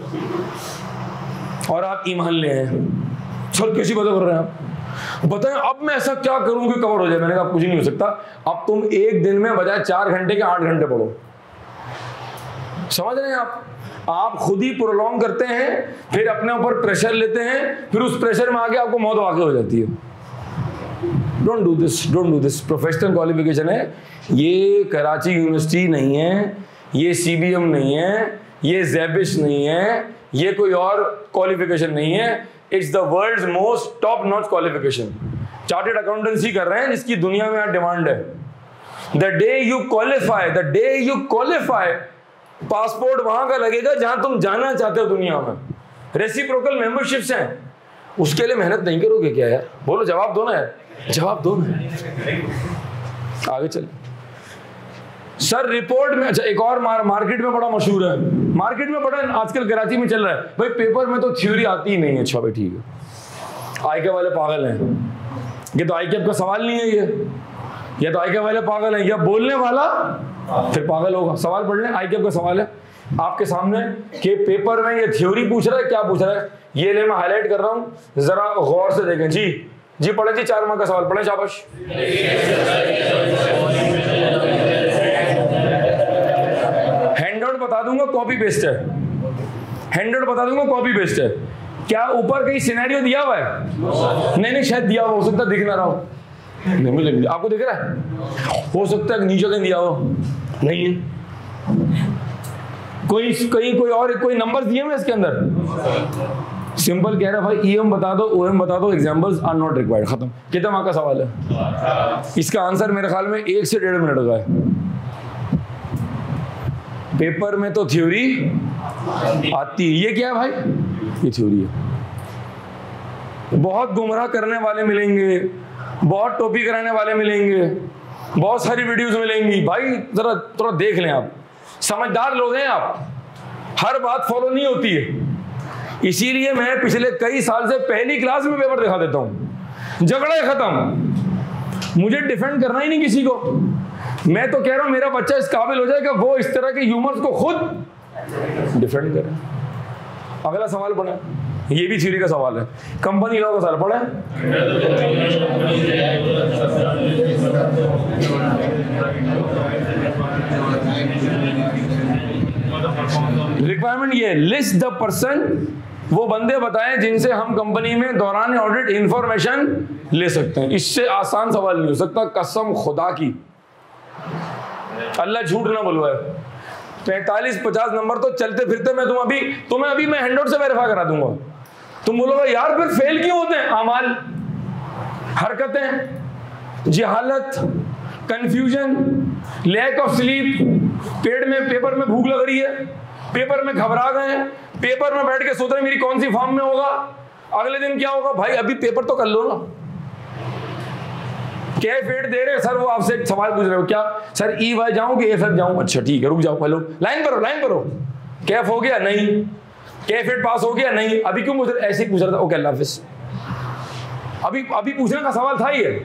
और आप ईमान ले हैं। चल किसी बात कर रहे हैं आप, बताएं अब मैं ऐसा क्या करूं कि कवर हो जाए। मैंने कहा कुछ नहीं हो सकता। अब तुम एक दिन में बजाय 4 घंटे के 8 घंटे पढ़ो। समझ रहे हैं आप खुद ही प्रोलॉन्ग करते हैं, फिर अपने ऊपर प्रेशर लेते हैं, फिर उस प्रेशर में आके आपको मौत वाक़ई हो जाती है। Don't do this. Professional qualification है ये, कराची यूनिवर्सिटी नहीं है, ये CBM नहीं है, ये ज़ैबिश नहीं है, ये कोई और क्वालिफिकेशन नहीं है। It's the world's most top notch qualification. Chartered accountancy कर रहे हैं जिसकी दुनिया में आज डिमांड है। The day you qualify, passport वहां का लगेगा जहां तुम जाना चाहते हो दुनिया में। रेसिप्रोकल मेंबरशिप्स हैं, उसके लिए मेहनत नहीं करोगे क्या यार? बोलो, जवाब दो ना यार, जवाब दो ना। आगे चल, सर रिपोर्ट में, अच्छा एक और मार्केट में बड़ा मशहूर है, मार्केट में बड़ा आजकल कराची में चल रहा है, भाई पेपर में तो थ्योरी आती ही नहीं है। अच्छा भाई ठीक है, आईके वाले पागल हैं, ये तो आईके का सवाल नहीं है, ये तो आईके वाले पागल हैं, या बोलने वाला फिर पागल होगा। सवाल पढ़ लें, आईके का सवाल है आपके सामने कि पेपर में ये थ्योरी पूछ रहा है, क्या पूछ रहा है, ये ले मैं हाईलाइट कर रहा हूं, जरा गौर से देखें। जी पढ़े जी, 4 मार्क का सवाल पढ़े, शाबाश। हैंडआउट बता दूंगा, कॉपी पेस्ट है, हैंडआउट बता दूंगा, कॉपी पेस्ट है। क्या ऊपर कहीं सिनेरियो दिया हुआ है? नहीं शायद दिया हुआ हो सकता, दिख ना रहा हो। नहीं मुझे आपको दिख रहा है, हो सकता है नीचे कहीं दिया हो, नहीं है। कोई और कोई नंबर दिए हुए इसके अंदर? सिंपल कह रहा है भाई, ईएम बता दो, ओएम बता दो, एग्जांपल्स आर नॉट रिक्वायर्ड, खत्म। कितना मार्क का सवाल है? इसका आंसर मेरे ख्याल में 1 से 1.5 मिनट का है। पेपर में तो थ्योरी आती है, ये क्या है भाई? ये थ्योरी है। बहुत गुमराह करने वाले मिलेंगे, बहुत टोपी कराने वाले मिलेंगे, बहुत सारी वीडियोस मिलेंगी। भाई जरा थोड़ा देख लें, आप समझदार लोग हैं, आप हर बात फॉलो नहीं होती है। इसीलिए मैं पिछले कई साल से पहली क्लास में पेपर दिखा देता हूं, झगड़ा खत्म, मुझे डिफेंड करना ही नहीं किसी को। मैं तो कह रहा हूं मेरा बच्चा इस काबिल हो जाए कि वो इस तरह के ह्यूमर्स को खुद डिफेंड करे। अगला सवाल पढ़े, ये भी थ्योरी का सवाल है, कंपनी लॉ का सवाल पढ़े। रिक्वायरमेंट ये, लिस्ट द पर्सन, वो बंदे बताएं जिनसे हम कंपनी में दौरान ऑडिट इंफॉर्मेशन ले सकते हैं। इससे आसान सवाल नहीं हो सकता, कसम खुदा की, अल्लाह झूठ ना बुलवाए। 45-50 नंबर तो चलते फिरते मैं तुम्हें अभी मैं हैंडआउट से वेरीफाई करा दूंगा। तुम बोलोगे यार फिर फेल क्यों होते हैं? अमाल, हरकतें, जहालत, confusion, lack of sleep, paper में भूख लग रही है, पेपर में घबरा गए हैं, पेपर में बैठ के सोच रहे मेरी कौन सी फॉर्म में होगा, अगले दिन क्या होगा। भाई अभी पेपर तो कर लो ना। कैफ एड दे रहे सर, वो आपसे एक सवाल पूछ रहे हो, क्या सर EY जाऊं कि AFF जाऊं? अच्छा ठीक है, रुक जाओ, हेलो लाइन पर हो, कैफ हो गया? नहीं। कैफ एड पास हो गया? नहीं। अभी क्यों मुझे ऐसे ही पूछ रहा था? ओके अल्लाह हाफिज। अभी पूछने का सवाल था ये।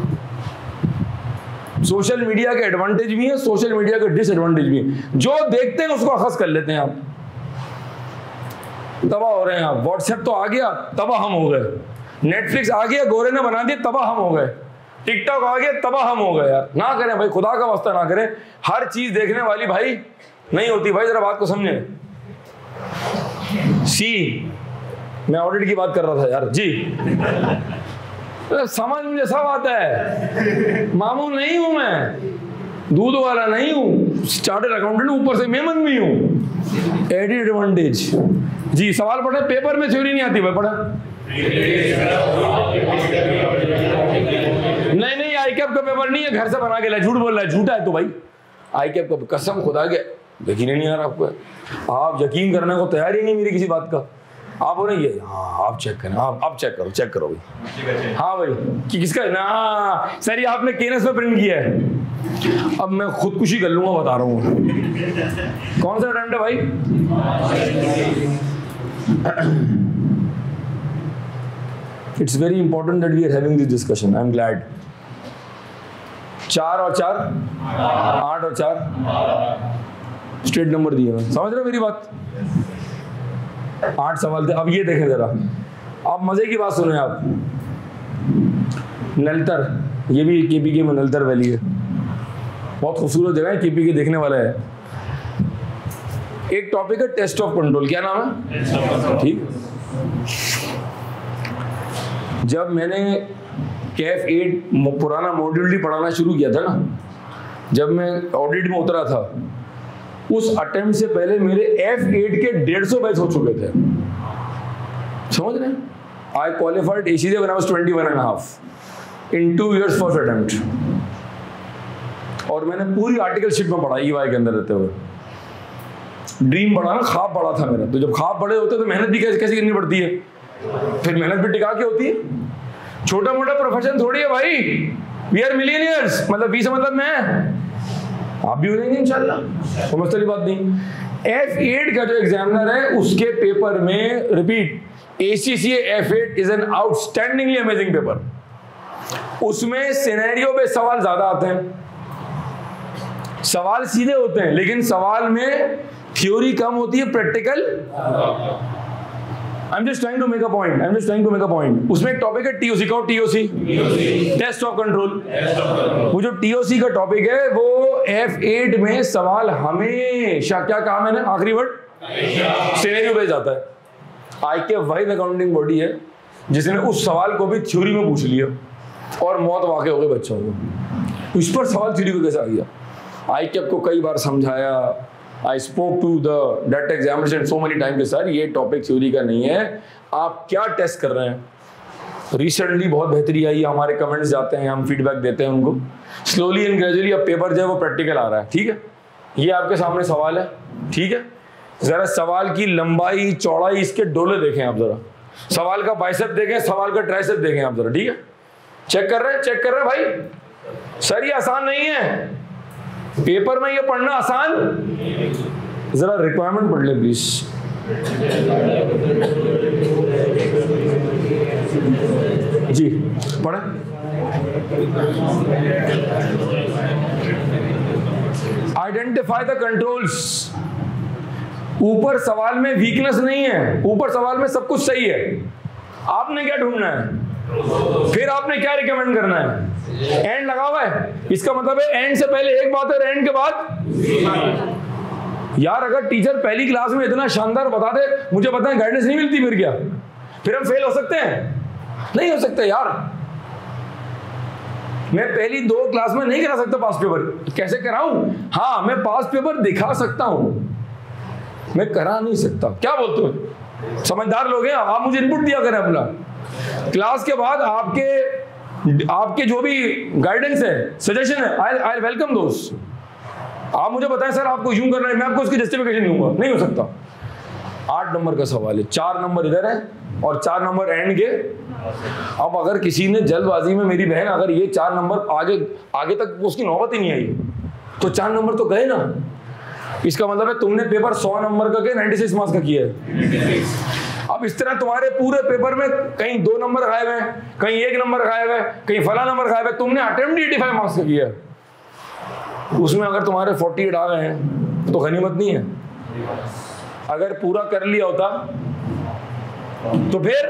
सोशल मीडिया के एडवांटेज भी है, सोशल मीडिया के डिसएडवांटेज भी है। जो देखते हैं उसको अखज़ कर लेते हैं, आप तबाह हो रहे हैं। आप व्हाट्सएप तो आ गया, तबाह हम हो गए। नेटफ्लिक्स आ गया, गोरे ने बना दिया, तबाह हम हो गए। टिकटॉक आ गया, तबाह हम हो गए। यार ना करें भाई, खुदा का वास्ता ना करें। हर चीज देखने वाली भाई नहीं होती। भाई जरा बात को समझे। मैं ऑडिट की बात कर रहा था यार जी। समझ मुझे सब आता है, मामूल नहीं हूं मैं, दूध वाला नहीं हूं, चार्टर्ड अकाउंटेंट, ऊपर से मेमन भी हूं। एडिड एडवांटेज जी। सवाल पढ़े, पेपर में थ्योरी नहीं आती भाई, पढ़ा नहीं आईकैप का पेपर नहीं है, घर से बना के ला। झूठ बोल रहा है, झूठा है तो भाई। आईकैप का कसम खुदा के यकीन नहीं आ रहा आपको, आप यकीन करने को तैयार ही नहीं मेरी किसी बात का। आप बोले ये, हाँ आप चेक करें, आप चेक करो भाई। हाँ भाई कि किसका है ना सर, ये आपने केनस में प्रिंट किया है। अब मैं खुदकुशी कर लूंगा, बता रहा हूँ। कौन सा अटेम्प्ट है भाई? It's very important that we are having this discussion, I am glad. 4 और 4 8 और 4 स्ट्रेट नंबर दिए हैं, समझ रहे हो मेरी बात? 8 सवाल थे। अब ये देखें जरा, आप मजे की बात सुने। आप नलतर, ये भी KPK में नलतर वैली है, बहुत खूबसूरत जगह है, KPK देखने वाला है। एक टॉपिक है टेस्ट ऑफ कंट्रोल, क्या नाम है? ठीक। जब मैंने कैफ 8 पुराना मॉड्यूल डी पढ़ाना शुरू किया था ना, जब मैं ऑडिट में उतरा था, उस अटेम्प्ट से पहले मेरे F8 के 150 बैच हो चुके थे। समझ रहे हैं? I qualified ACJ when I was 21.5 in 2 years first attempt। और मैंने पूरी आर्टिकल शीट में पढ़ा EY के अंदर रहते हुए। ड्रीम बड़ा ना, ख्वाब बड़ा था मेरा। तो जब ख्वाब बड़े होते तो मेहनत भी कैसे करनी पड़ती है, फिर मेहनत भी टिका के होती है। छोटा मोटा प्रोफेशन थोड़ी है भाई, वी आर मिलियनियर्स। मतलब 20 मतलब मैं, आप भी हो जाएंगे इंशाल्लाह, कोई मसले बात नहीं। F8 का जो एग्जामिनर है उसके पेपर में, repeat, ACCA F8 is an outstandingly amazing paper. उसमें सिनेरियो पे सवाल ज्यादा आते हैं, सवाल सीधे होते हैं, लेकिन सवाल में थ्योरी कम होती है, practical. I'm just trying to make a point. उसमें एक टॉपिक है TOC का, TOC टेस्ट ऑफ कंट्रोल। वो जो TOC का टॉपिक है वो F8 में सवाल हमेशा, क्या कहा मैंने, आखिरी वर्ड, सिनेरियो बेस्ड आता है। IK वाइज अकाउंटिंग बॉडी है जिसने उस सवाल को भी थ्योरी में पूछ लिया और मौत वाकई हो गई बच्चों को। इस पर सवाल थ्योरी को कैसे आ गया? IK को कई बार समझाया, I spoke to the date examination so many time के सर ये टॉपिक थ्योरी का नहीं है, आप क्या टेस्ट कर रहे हैं। रिसेंटली बहुत बेहतरी आई, हमारे कमेंट्स जाते हैं, हम फीडबैक देते हैं उनको। स्लोली एंड ग्रेजुअली अब पेपर जो है वो प्रैक्टिकल आ रहा है, ठीक है। ये आपके सामने सवाल है, ठीक है। जरा सवाल की लंबाई चौड़ाई, इसके डोले देखें आप, जरा सवाल का बाइसेप देखें, सवाल का ट्राइसेप देखें आप जरा, ठीक है। चेक कर रहे हैं भाई। सर ये आसान नहीं है, पेपर में ये पढ़ना आसान, जरा रिक्वायरमेंट पढ़ ले प्लीज। जी पढ़े। Identify the controls. ऊपर सवाल में वीकनेस नहीं है, ऊपर सवाल में सब कुछ सही है। आपने क्या ढूंढना है, फिर आपने क्या रिकमेंड करना है। एंड लगा हुआ है, इसका मतलब है एंड से पहले एक बात है, एंड के बाद। यार अगर टीचर पहली क्लास में इतना शानदार बता दे, मुझे पता है गाइडेंस नहीं मिलती, फिर क्या, फिर हम फेल हो सकते हैं? नहीं हो सकते यार। मैं पहली 2 क्लास में नहीं करा सकता पास पेपर, कैसे कराऊं? हाँ मैं पास पेपर दिखा सकता हूं, मैं करा नहीं सकता। क्या बोलते हो? समझदार लोग हैं आप, मुझे इनपुट दिया करें अपना। क्लास के बाद आपके जो भी गाइडेंस है, सजेशन है, आई वेलकम दोस्त। आप मुझे बताएं सर आपको यूं करना है, मैं आपको उसकी जस्टिफिकेशन दूंगा। नहीं हो सकता। 8 नंबर का सवाल है, 4 नंबर इधर है और 4 नंबर एंड के। अब अगर किसी ने जल्दबाजी में, मेरी बहन, अगर ये 4 नंबर आगे तक उसकी नौबत ही नहीं आई तो 4 नंबर तो गए ना। इसका मतलब है तुमने पेपर 100 नंबर का 96 मार्क्स का किया है। अब इस तरह तुम्हारे पूरे पेपर में कहीं 2 नंबर गायब है, कहीं 1 नंबर गायब है, कहीं फला नंबर गायब है, तुमने अटेम्प्ट 85 मार्क्स का किया है। उसमें अगर तुम्हारे 48 आ गए हैं तो गनीमत नहीं है। अगर पूरा कर लिया होता तो फिर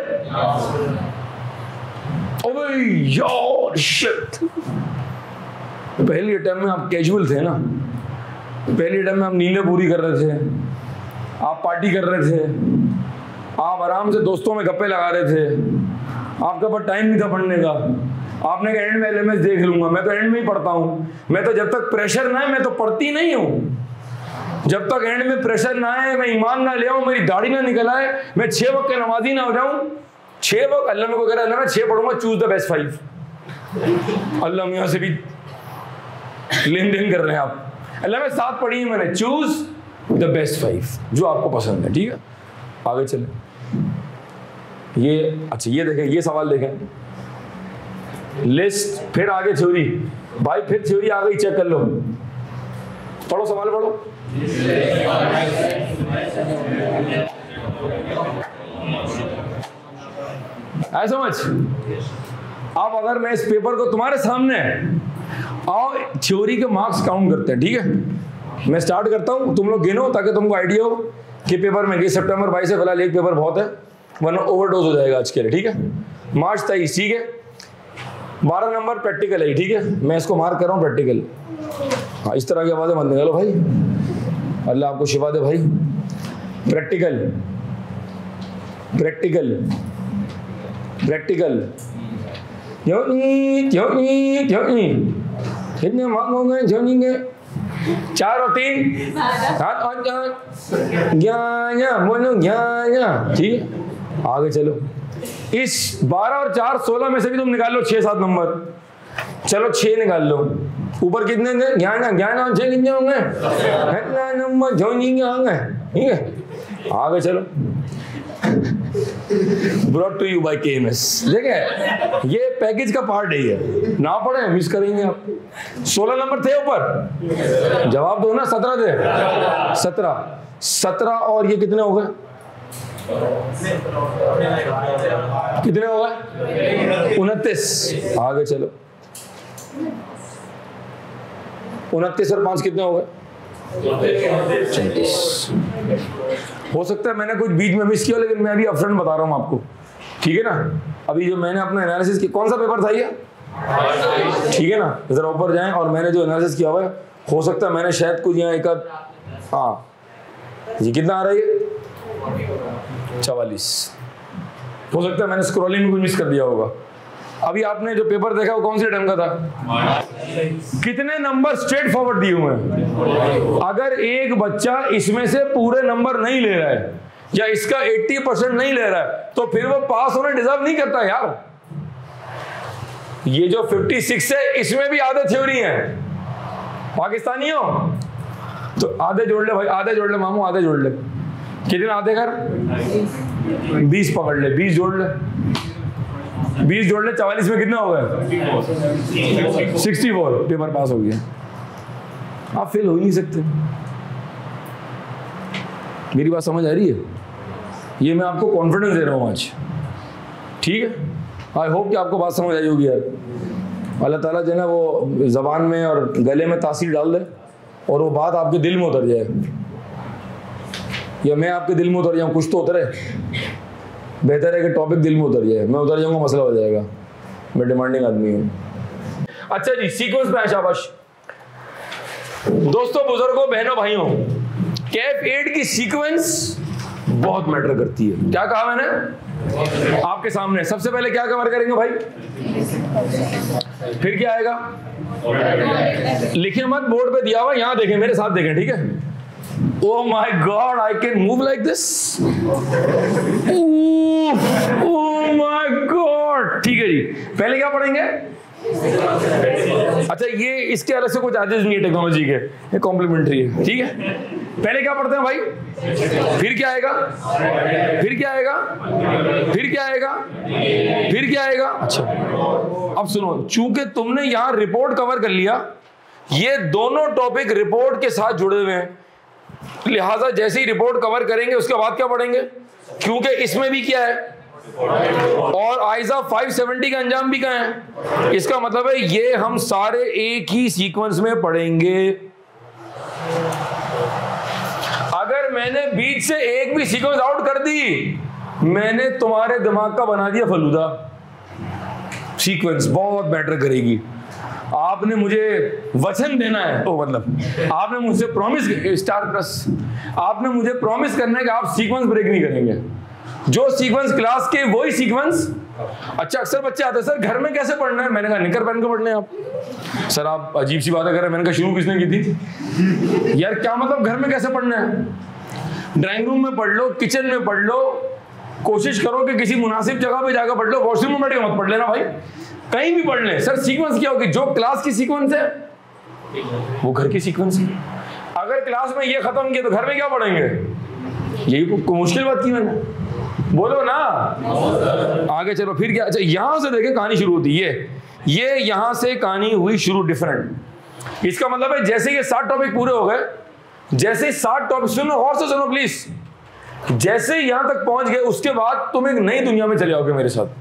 यार शिट। पहली अटेम्प्ट में आप कैजुअल थे ना, पहली अटेम्प्ट में आप नींदें पूरी कर रहे थे, आप पार्टी कर रहे थे, आप आराम से दोस्तों में गप्पे लगा रहे थे, आपके पास टाइम नहीं था पढ़ने का। आपने कहा एंड में LMS देख लूंगा, मैं तो एंड में ही पढ़ता हूँ। मैं तो जब तक प्रेशर ना है मैं तो पढ़ती नहीं हूँ। जब तक एंड में प्रेशर ना है, मैं ईमान ना ले आऊं, मेरी दाढ़ी ना निकल आए, मैं 6 वक्त का नमाजी ना हो जाऊं। 6 वक्त अल्लाह मेरे को कह रहा है मैं 6 पढ़ूंगा, चूज द बेस्ट 5। अल्लाह मियाँ से भी लेन देन कर रहे हैं आप। अल्लाह में 7 पढ़ी है मैंने, चूज द बेस्ट 5 जो आपको पसंद है, ठीक है। आगे चले। ये अच्छा, ये देखें, ये सवाल देखें, लिस्ट, फिर आगे थ्योरी। भाई फिर थ्योरी आ गई, चेक कर लो, पढ़ो सवाल पढ़ो। आई समझ। अब अगर मैं इस पेपर को तुम्हारे सामने आओ, थ्योरी के मार्क्स काउंट करते हैं, ठीक है। मैं स्टार्ट करता हूं, तुम लोग गिनो ताकि तुमको आइडिया हो कि पेपर में कि सितंबर 22 से फिलहाल एक पेपर बहुत है, वरना ओवरडोज हो जाएगा आज के लिए, ठीक है। मार्च 23, ठीक है। 12 नंबर प्रैक्टिकल है, ठीक है। मैं इसको मार्क कर रहा हूँ प्रैक्टिकल। हाँ इस तरह की आवाज़ें मत निकालो भाई, अल्लाह आपको शिफा दे भाई। प्रैक्टिकल प्रैक्टिकल प्रैक्टिकल कितने मार्क हो गए? 4 और 3 7 और 4 बोलो 11, ठीक है। आगे चलो। इस 12 और 4 16 में से भी तुम निकाल लो 6-7 नंबर। चलो 6 निकाल लो। ऊपर कितने थे? 11 और 6 कितने होंगे? नंबर होंगे, ठीक है। आगे चलो। Brought to you by KMS। देखे ये पैकेज का पार्ट है, ये ना पढ़े मिस करेंगे आप। 16 नंबर थे ऊपर, जवाब दो ना। 17 थे, 17 और ये कितने हो गए? कितने हो गए? 29। आगे चलो, 29 और 5 कितने हो गए? 34। हो सकता है मैंने कुछ बीच में मिस किया, लेकिन मैं अभी अपफ्रंट बता रहा हूं आपको, ठीक है ना। अभी जो मैंने अपना एनालिसिस किया, कौन सा पेपर था ये? ठीक है ना, जरा ऊपर जाएं। और मैंने जो एनालिसिस किया हुआ है, हो सकता है मैंने शायद कुछ यहाँ एक, हाँ ये कितना आ रहा है? 44। हो सकता है मैंने स्क्रॉलिंग में कुछ मिस कर दिया होगा। अभी आपने जो पेपर देखा वो कौन से ढंग का था? कितने नंबर स्ट्रेट फॉरवर्ड दिए हुए हैं। अगर एक बच्चा इसमें से पूरे नंबर नहीं ले रहा है या इसका 80% नहीं ले रहा है, तो फिर वो पास होने डिजर्व नहीं करता यार। ये जो 56 है, इसमें भी आधे थ्योरी है। पाकिस्तानी हो तो आधे जोड़ ले भाई, आधे जोड़ ले मामू, आधे जोड़ ले। कितने आधे कर? 20 पकड़ ले, 20 जोड़ ले, 20 जोड़ ले, 44 में कितना हो गया? 64। पेपर पास हो गया। आप फेल हो ही नहीं सकते। मेरी बात समझ आ रही है? ये मैं आपको कॉन्फिडेंस दे रहा हूं आज, ठीक है। आई होप कि आपको बात समझ आई होगी यार। अल्लाह ताला जो है ना वो जबान में और गले में तासीर डाल दे और वो बात आपके दिल में उतर जाए, या मैं आपके दिल में उतर जाऊं। कुछ तो उतरे, बेहतर है कि टॉपिक दिल में उतर जाए। मैं उतर जाऊंगा, मसला हो जाएगा। मैं डिमांडिंग आदमी हूँ। अच्छा जी, सीक्वेंस पे शाबाश। दोस्तों, बुजुर्गों, बहनों, भाइयों, कैफ 8 की सीक्वेंस बहुत मैटर करती है। क्या कहा मैंने? आपके सामने सबसे पहले क्या कवर करेंगे भाई? फिर क्या आएगा? लिखे मत, बोर्ड पे दिया हुआ, यहां देखें, मेरे साथ देखें, ठीक है। Oh my God, I can move like this. Oh my God, ठीक है जी। पहले क्या पढ़ेंगे? अच्छा, ये इसके अलग से कुछ चार्जेस नहीं है टेक्नोलॉजी के, ये कॉम्प्लीमेंट्री है, ठीक है। पहले क्या पढ़ते हैं भाई? फिर क्या आएगा? फिर क्या आएगा? फिर क्या आएगा? फिर क्या आएगा? अच्छा, अब सुनो, चूंकि तुमने यहां रिपोर्ट कवर कर लिया, ये दोनों टॉपिक रिपोर्ट के साथ जुड़े हुए हैं, लिहाजा जैसे ही रिपोर्ट कवर करेंगे उसके बाद क्या पढ़ेंगे, क्योंकि इसमें भी क्या है, और आइजा 570 का अंजाम भी कहाँ है। इसका मतलब है ये हम सारे एक ही सीक्वेंस में पढ़ेंगे। अगर मैंने बीच से एक भी सीक्वेंस आउट कर दी, मैंने तुम्हारे दिमाग का बना दिया फलूदा। सीक्वेंस बहुत मैटर करेगी। आपने मुझे वचन देना है, तो मतलब आपने मुझसे प्रॉमिस, स्टार प्लस, आपने मुझे प्रॉमिस करना है कि आप सीक्वेंस ब्रेक नहीं करेंगे। जो सीक्वेंस क्लास के वही सीक्वेंस। अच्छा, अक्सर बच्चे आते हैं, सर घर में कैसे पढ़ना है? मैंने कहा निकर पहन के पढ़ने हैं आप। सर आप अजीब सी बातें कर रहे हैं। मैंने कहा शुरू किसने की थी यार? क्या मतलब घर में कैसे पढ़ना है? ड्राइंग रूम में पढ़ लो, किचन में पढ़ लो, कोशिश करो कि किसी मुनासिब जगह पे जाकर पढ़ लो, वॉशरूम में बैठ के मत पढ़ लेना भाई, कहीं भी पढ़ ले। सर सीक्वेंस क्या होगी? जो क्लास की सीक्वेंस है वो घर की सीक्वेंस है। अगर क्लास में ये खत्म किया तो घर में क्या पढ़ेंगे? यही मुश्किल बात की मैंने, बोलो ना। आगे चलो, फिर क्या? अच्छा, यहां से देखें कहानी शुरू होती है। ये यहां से कहानी हुई शुरू डिफरेंट। इसका मतलब है जैसे ये 7 टॉपिक पूरे हो गए, जैसे 7 टॉपिक, सुनो और से सुनो प्लीज, जैसे यहां तक पहुंच गए उसके बाद तुम एक नई दुनिया में चले आओगे मेरे साथ।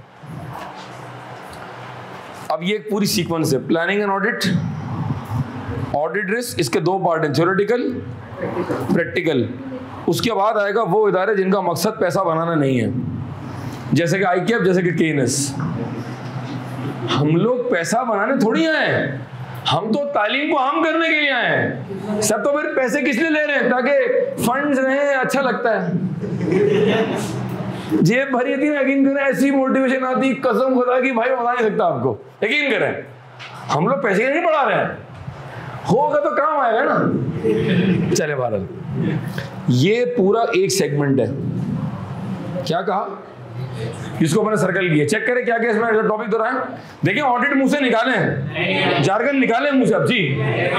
अब ये एक पूरी सीक्वेंस है, planning and audit, audit risk, इसके 2 पार्ट हैं, थ्योरेटिकल, प्रैक्टिकल। उसके बाद आएगा वो इदारे जिनका मकसद पैसा बनाना नहीं है, जैसे कि आईकेएफ, जैसे कि केएनएस। हम लोग पैसा बनाने थोड़ी आए हैं, हम तो तालीम को हम करने के लिए आए हैं। सब तो फिर पैसे किस लिए ले रहे हैं? ताकि फंड्स रहे, अच्छा लगता है, जेब भरी थी ना, यकीन करें ऐसी मोटिवेशन आती, कसम खुदा की भाई बता नहीं सकता आपको, यकीन करें। हम लोग पैसे नहीं बढ़ा रहे हैं, होगा तो काम आएगा ना। चले भारत, ये पूरा एक सेगमेंट है। क्या कहा? जिसको मैंने सर्कल किया। चेक करें क्या क्या इसमें टॉपिक दो रहा है। देखिए ऑडिट मुंह से निकालें, जार्गन निकालें मुंह से अब जी।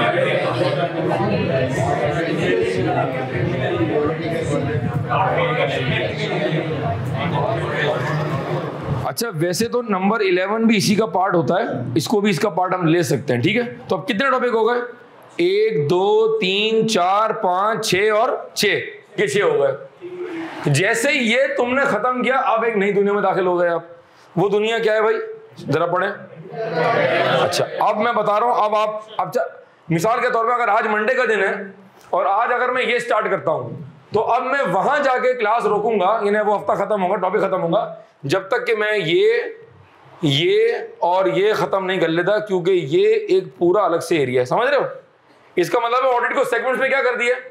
अच्छा वैसे तो नंबर 11 भी इसी का पार्ट होता है, इसको भी इसका पार्ट हम ले सकते हैं, ठीक है। तो अब कितने टॉपिक हो गए? 1 2 3 4 5 6 और 6, ये 6 हो गए। जैसे ही ये तुमने खत्म किया, अब एक नई दुनिया में दाखिल हो गए आप। वो दुनिया क्या है भाई, जरा पढ़े। अच्छा अब मैं बता रहा हूं, अब आप मिसाल के तौर पे अगर आज मंडे का दिन है और आज अगर मैं ये स्टार्ट करता हूं, तो अब मैं वहां जाके क्लास रोकूंगा, यानी वो हफ्ता खत्म होगा, टॉपिक खत्म होगा, जब तक कि मैं ये और ये खत्म नहीं कर लेता, क्योंकि ये एक पूरा अलग से एरिया है, समझ रहे हो। इसका मतलब है ऑडिट को सेगमेंट्स में क्या कर दिया।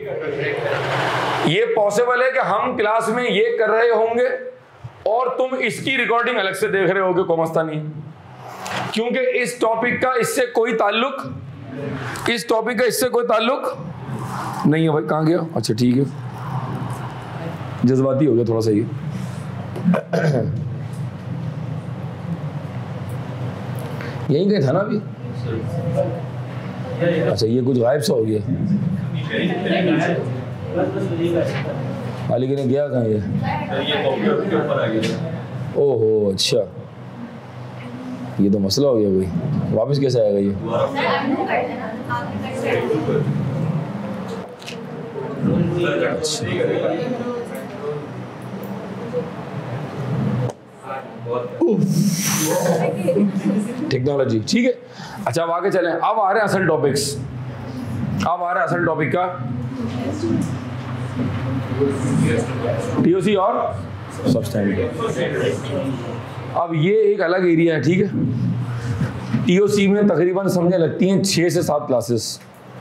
ये पॉसिबल है कि हम क्लास में ये कर रहे होंगे और तुम इसकी रिकॉर्डिंग अलग से देख रहे होगे, कोमस्तानी, क्योंकि इस टॉपिक का इससे कोई ताल्लुक नहीं है भाई। कहां गया? अच्छा ठीक है, जज्बाती हो गया थोड़ा सा ये। यही गए था ना अभी। अच्छा ये कुछ गायब सा हो गया। लेकिन गया कहाँ ये? ओहो अच्छा, ये तो मसला हो गया भाई, वापस कैसे आएगा ये? टेक्नोलॉजी, ठीक है। अच्छा अब आगे चलें, अब आ रहे हैं असल टॉपिक्स। अब आ रहा है असल टॉपिक का, टीओसी और सब्सटैंडिव। अब ये एक अलग एरिया है, ठीक है। टीओसी में तकरीबन समझने लगती हैं 6 से 7 क्लासेस।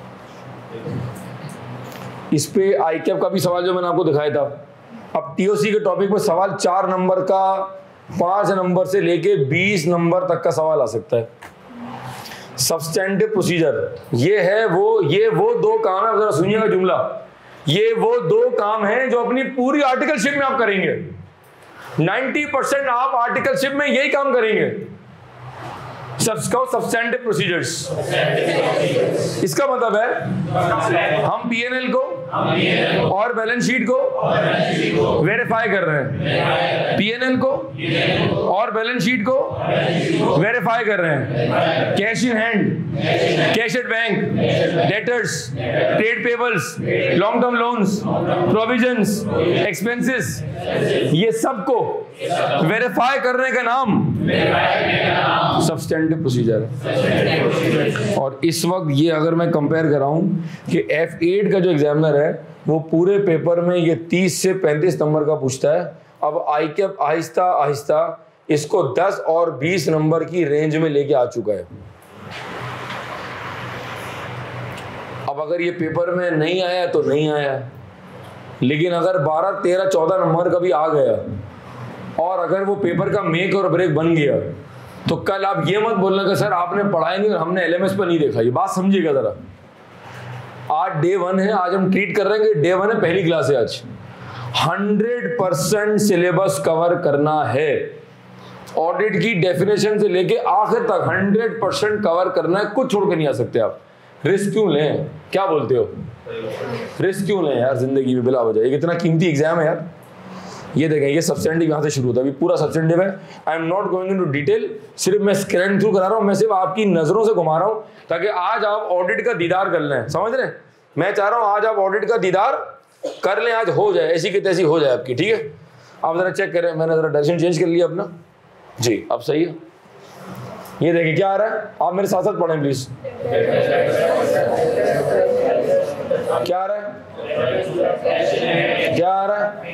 इस पे आईकैप का भी सवाल जो मैंने आपको दिखाया था। अब टीओसी के टॉपिक पर सवाल 4 नंबर का, 5 नंबर से लेके 20 नंबर तक का सवाल आ सकता है। सब्सटैंटिव प्रोसीजर, ये वो 2 काम है, जरा सुनिएगा जुमला, ये वो 2 काम हैं जो अपनी पूरी आर्टिकलशिप में आप करेंगे। 90% आप आर्टिकलशिप में यही काम करेंगे, सब्सटैंटिव प्रोसीजर्स। इसका मतलब है हम पीएनएल को और बैलेंस शीट को वेरीफाई कर रहे हैं, पीएनएल को और बैलेंस शीट को वेरीफाई कर रहे हैं। Cash in hand, cash at bank, debtors, trade payables, long term loans, provisions, expenses, ये सबको वेरीफाई करने का नाम सब्सटैंटिव प्रोसीजर है। और इस वक्त ये अगर मैं कंपेयर कराऊं कि F8 का जो एग्जामिनर है वो पूरे पेपर में ये 30 से 35 नंबर का पूछता है। अब आईकैप आहिस्ता आहिस्ता इसको 10 और 20 नंबर की रेंज में लेके आ चुका है। अब अगर ये पेपर में नहीं आया तो नहीं आया, लेकिन अगर 12, 13, 14 नंबर का भी आ गया और अगर वो पेपर का मेक और ब्रेक बन गया, तो कल आप ये मत बोलना कि सर आपने पढ़ाई नहीं और हमने एलएमएस पर नहीं देखा। ये बात समझिएगा जरा। आज डे 1 है, आज हम ट्रीट कर रहे हैं, डे 1 है, पहली क्लास है आज। 100% सिलेबस कवर करना है। ऑडिट की डेफिनेशन से लेके आखिर तक 100% कवर करना है, कुछ छोड़ के नहीं आ सकते आप। रिस्क क्यों लें? क्या बोलते हो? रिस्क क्यों लें यार जिंदगी में बिला वजह? एक इतना कीमती एग्जाम है यार। ये देखें, ये सब्सटैंटिव यहाँ से शुरू होता है, अभी पूरा सब्सटैंटिव है। I am not going into detail, सिर्फ मैं स्क्रैन थ्रू करा रहा हूँ, मैं सिर्फ आपकी नजरों से घुमा रहा हूँ ताकि आज आप ऑडिट का दीदार कर लें। समझ रहे हैं? मैं चाह रहा हूँ आज आप ऑडिट का दीदार कर लें, आज हो जाए, ऐसी की तैसी हो जाए आपकी, ठीक है। आप जरा चेक करें, मैंने जरा डायरेक्शन चेंज कर लिया अपना जी, अब सही है। ये देखिए क्या आ रहा है, आप मेरे साथ साथ पढ़ें प्लीज। क्या आ रहा है? क्या आ रहा है?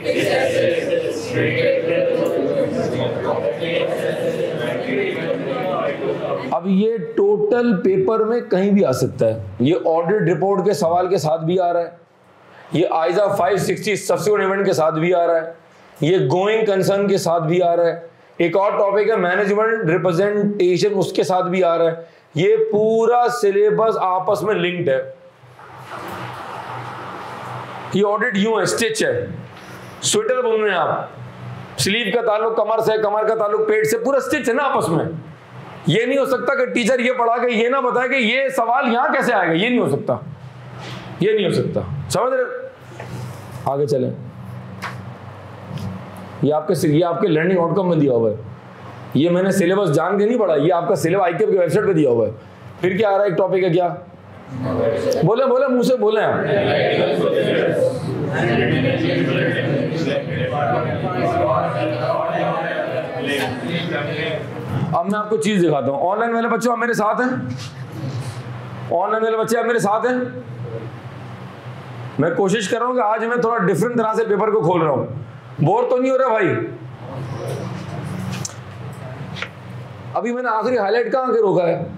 अब ये टोटल पेपर में कहीं भी आ सकता है। ये ऑडिट रिपोर्ट के सवाल के साथ भी आ रहा है, ये आइजा 560 सब्सिक्वेंट इवेंट के साथ भी आ रहा है, ये गोइंग कंसर्न के साथ भी आ रहा है। एक और टॉपिक है मैनेजमेंट रिप्रेजेंटेशन, उसके साथ भी आ रहा है। ये पूरा सिलेबस आपस में लिंक्ड है। ये ऑडिट यूं है, स्टिच है, स्वेटर बुन रहे हैं आप, स्लीव का ताल्लुक कमर से, कमर का ताल्लुक पेट से, पूरा स्टिच है ना आपस में। ये नहीं हो सकता कि टीचर ये पढ़ा के ये ना बताए कि ये सवाल यहां कैसे आएगा, ये नहीं हो सकता, ये नहीं हो सकता। समझ रहे? आगे चलें। ये आपके लर्निंग आउटकम में दिया हुआ है, ये मैंने सिलेबस जान के नहीं पढ़ा, ये आपका सिलेबस आईकेएफ की वेबसाइट पे दिया हुआ है। फिर क्या आ रहा है, एक टॉपिक है क्या, बोले मुंह से बोले आप। अब मैं आपको चीज दिखाता हूं। ऑनलाइन वाले बच्चे आप मेरे साथ हैं, ऑनलाइन वाले बच्चे आप मेरे साथ हैं। मैं कोशिश कर रहा हूं कि आज मैं थोड़ा डिफरेंट तरह से पेपर को खोल रहा हूं। बोर तो नहीं हो रहा भाई? अभी मैंने आखिरी हाईलाइट कहां के रोका है?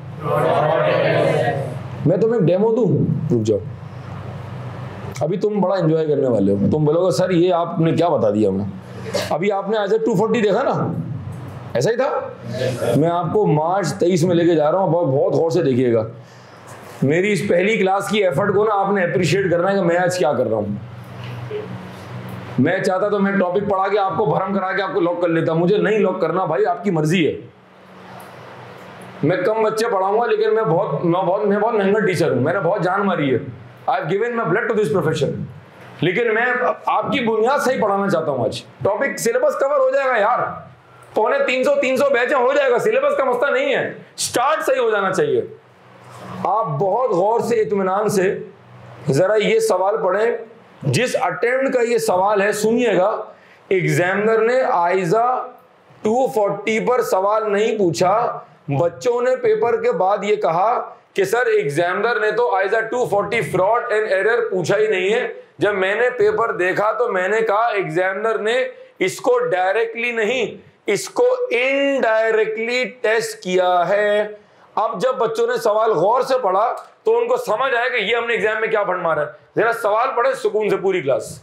मैं तुम्हें डेमो दूं? रुक जाओ, अभी तुम बड़ा एंजॉय करने वाले हो। तुम बोलोगे सर ये आपने क्या बता दिया हमें। अभी आपने आज 240 देखा ना, ऐसा ही था। मैं आपको मार्च 23 में लेके जा रहा हूँ, बहुत गौर से देखिएगा। मेरी इस पहली क्लास की एफर्ट को ना आपने अप्रिशिएट करना है कि मैं आज क्या कर रहा हूँ। मैं चाहता तो मैं टॉपिक पढ़ा के आपको भरम करा के आपको लॉक कर लेता, मुझे नहीं लॉक करना भाई, आपकी मर्जी है। मैं कम बच्चे पढ़ाऊंगा लेकिन मैं बहुत महंगा टीचर हूँ, मैंने बहुत जान मारी है। I have given my blood to this profession, लेकिन मैं आपकी बुनियाद सही पढ़ाना चाहता हूँ। आज टॉपिक सिलेबस कवर हो जाएगा यार, 250-300 बैच हो जाएगा, सिलेबस का मसला नहीं है, स्टार्ट सही हो जाना चाहिए। आप बहुत गौर से इत्मीनान से जरा ये सवाल पढ़ें, जिस अटेम्प्ट का ये सवाल है सुनिएगा। एग्जामिनर ने आइजा 240 पर सवाल नहीं पूछा, बच्चों ने पेपर के बाद ये कहा कि सर एग्जामिनर ने तो आइजा 240 फ्रॉड एंड एरर पूछा ही नहीं है। जब मैंने पेपर देखा तो मैंने कहा एग्जामिनर ने इसको डायरेक्टली नहीं, इसको इनडायरेक्टली टेस्ट किया है। अब जब बच्चों ने सवाल गौर से पढ़ा तो उनको समझ आया कि ये हमने एग्जाम में क्या फंड मारा है। जरा सवाल पढ़े सुकून से पूरी क्लास।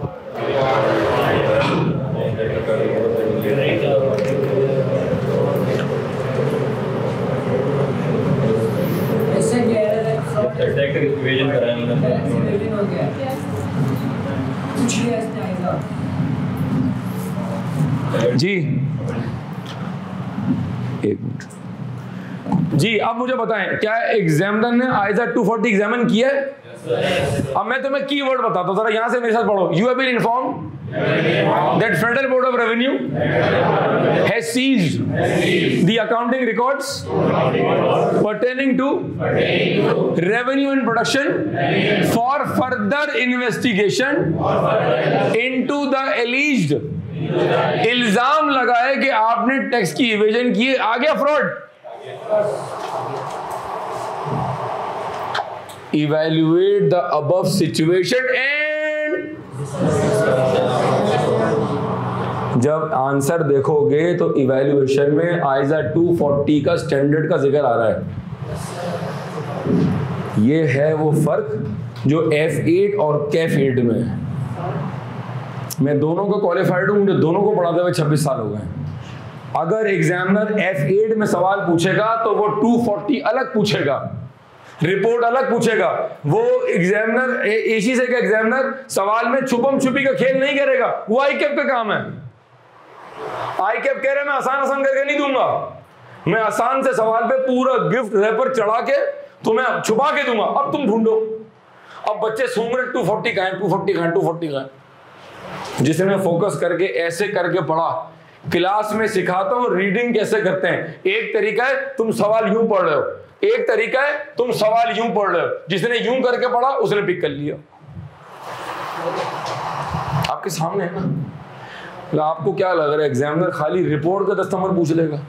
जी एक मिनट जी, अब मुझे बताएं क्या एग्जामिनर ने आइजा 240 एग्जामिन किया है? अब मैं तुम्हें कीवर्ड बताता हूं, जरा यहां से मेरे साथ पढ़ो। You have been informed that Federal Board of Revenue has seized the accounting records pertaining to revenue and production for further investigation into the alleged, इल्जाम लगाए कि आपने टैक्स की इवेजन की। आ गया fraud. Evaluate the above situation and जब आंसर देखोगे तो इवैल्यूएशन में आइजा 240 का स्टैंडर्ड का जिक्र आ रहा है। ये है वो फर्क जो F8 और CAF8 में है। मैं दोनों को क्वालिफाइड हूं, मुझे दोनों को पढ़ाते हुए 26 साल हो गए। अगर एग्जामिनर F8 में सवाल पूछेगा तो वो 240 अलग पूछेगा, रिपोर्ट अलग पूछेगा। वो एग्जामिनर एसी से का एग्जामिनर सवाल में छुपम छुपी का खेल नहीं करेगा, वो आईकेएफ का काम है। आईकेएफ कह रहे मैं आसान आसान करके नहीं दूंगा, मैं आसान से सवाल पे पूरा गिफ्ट रैपर चढ़ा के तुम्हें छुपा के दूंगा, अब तुम ढूंढो। अब बच्चे सूंघ रहे 240 का है, 240 का है, 240 का है। जिसने फोकस करके ऐसे करके पढ़ा, क्लास में सिखाता हूं रीडिंग कैसे करते हैं। एक तरीका है तुम सवाल यूं पढ़ रहे हो, एक तरीका है तुम सवाल यूं पढ़ रहे हो। जिसने यूं करके पढ़ा उसने पिक कर लिया, आपके सामने है ना। आपको क्या लग रहा है एग्जामिनर खाली रिपोर्ट का 10 नंबर पूछ लेगा?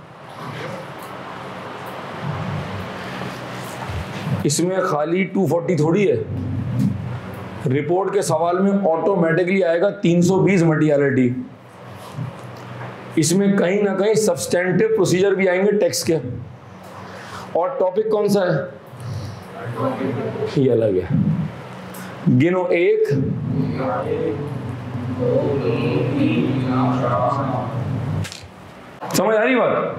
इसमें खाली 240 थोड़ी है। रिपोर्ट के सवाल में ऑटोमेटिकली आएगा 320 मटीरियलिटी। इसमें कहीं ना कहीं सब्सटेंटिव प्रोसीजर भी आएंगे टैक्स के। और टॉपिक कौन सा है? ये अलग है। गिनो 1 समझ आ रही बात?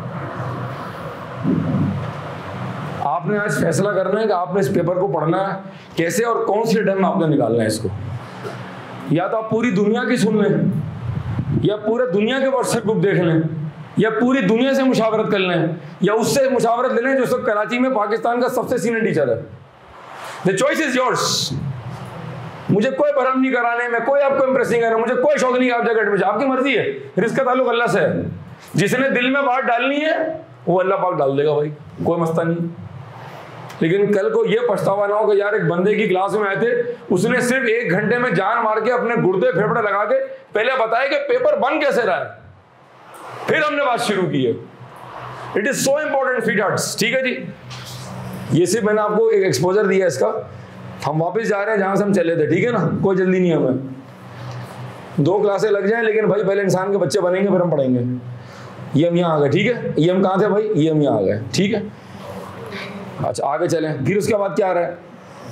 आपने आज फैसला करना है कि आपने इस पेपर को पढ़ना है कैसे और कौन सी रिटर्न में आपने निकालना है इसको। या तो आप पूरी दुनिया की सुन लें या पूरे दुनिया के व्हाट्सएप ग्रुप देख लें, या पूरी दुनिया से मुशावरत कर लें, या उससे मुशावरत ले लें जो सब कराची में पाकिस्तान का सबसे सीनियर टीचर है। The choice is yours. मुझे कोई भरम नहीं कराने में, कोई आपको इंप्रेस नहीं करना, मुझे कोई शौक नहीं आप जगह एडमिशन, आपकी मर्जी है। रिस्क का ताल्लुक अल्लाह से है। जिसने दिल में बात डालनी है वो अल्लाह पाक डाल देगा भाई, कोई मसला नहीं। लेकिन कल को ये पछतावा ना हो कि यार एक बंदे की क्लास में आए थे, उसने सिर्फ 1 घंटे में जान मार के अपने गुर्दे फेफड़े लगा के पहले बताया कि पेपर बन कैसे रहा है, फिर हमने बात शुरू की है। It is so important sweethearts, ठीक है जी। ये सिर्फ मैंने आपको एक एक्सपोजर दिया इसका। हम वापस जा रहे हैं जहां से हम चले थे, ठीक है ना, कोई जल्दी नहीं है हमें। 2 क्लासें लग जाएं, लेकिन भाई पहले इंसान के बच्चे बनेंगे फिर हम पढ़ेंगे। ये हम यहाँ आ गए, ठीक है। ये हम कहाँ थे भाई, ये हम यहाँ आ गए, ठीक है। अच्छा आगे चलें, फिर उसके बाद क्या आ रहा है?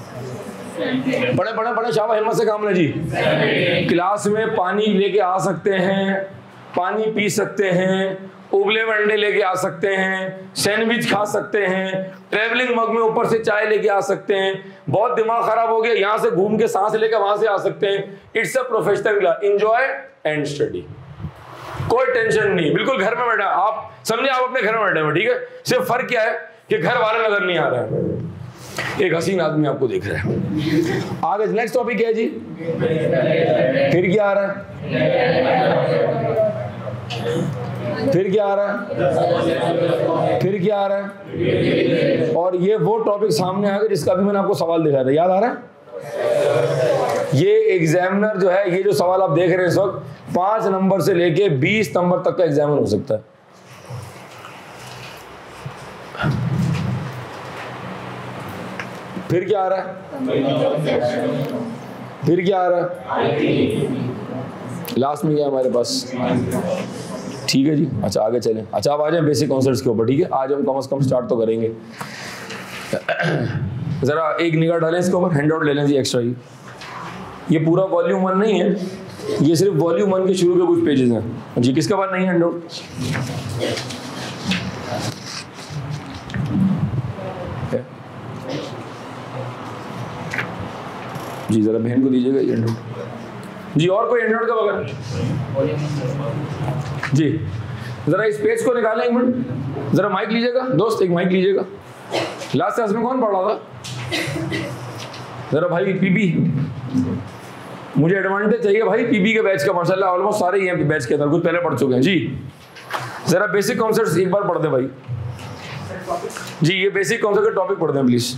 बड़े शाबाश, हिम्मत से काम लें जी। क्लास में पानी लेके आ सकते हैं, पानी पी सकते हैं, उबले हुए अंडे लेके आ सकते हैं, सैंडविच खा सकते हैं, ट्रेवलिंग मग में ऊपर से चाय लेके आ सकते हैं। बहुत दिमाग खराब हो गया, यहाँ से घूम के सांस लेकर वहां से आ सकते हैं। It's a professional class, enjoy and study, कोई टेंशन नहीं, बिल्कुल घर में बैठा। आप समझे, आप अपने घर में बैठे हो, ठीक है। सिर्फ फर्क क्या है कि घर वाले नजर नहीं आ रहा है, एक हसीन आदमी आपको दिख रहा है। आगे नेक्स्ट टॉपिक क्या है जी? फिर क्या आ रहा है? फिर क्या आ रहा है? फिर क्या आ रहा है? और ये वो टॉपिक सामने आ गया जिसका भी मैंने आपको सवाल दिखाया था, याद आ रहा है? ये एग्जामिनर जो है, ये जो सवाल आप देख रहे हैं इस वक्त, 5 नंबर से लेके 20 नंबर तक का एग्जामिनर हो सकता है। फिर क्या आ रहा है? फिर क्या आ रहा है? लास्ट में क्या हमारे पास, ठीक है जी। अच्छा आगे चलें। अच्छा आप आ जाए बेसिक कॉन्सेप्ट्स के ऊपर, ठीक है। आज हम कम से कम स्टार्ट तो करेंगे। जरा एक निगाह डालें इसके ऊपर, हैंड आउट ले लें जी एक्स्ट्रा ही। ये पूरा वॉल्यूम 1 नहीं है, ये सिर्फ वॉल्यूम 1 के शुरू के कुछ पेजेस हैं जी। किसके पास नहीं है हैंड आउट? जी जरा बहन को दीजिएगा ये हैंड आउट जी। और कोई हैंड आउट का बगैर जी? जरा इस पेज को निकालें एक मिनट, जरा माइक लीजिएगा दोस्त, एक माइक लीजिएगा। लास्ट क्लास में कौन पढ़ रहा था? जरा भाई पीबी, मुझे एडवांटेज चाहिए भाई पीबी के बैच का। माशाल्लाह ऑलमोस्ट सारे ही हैं बैच के अंदर, कुछ पहले पढ़ चुके हैं जी। जरा बेसिक कॉन्सेप्ट्स एक बार पढ़ दें भाई जी। ये बेसिक कॉन्सेप्ट का टॉपिक पढ़ दें please.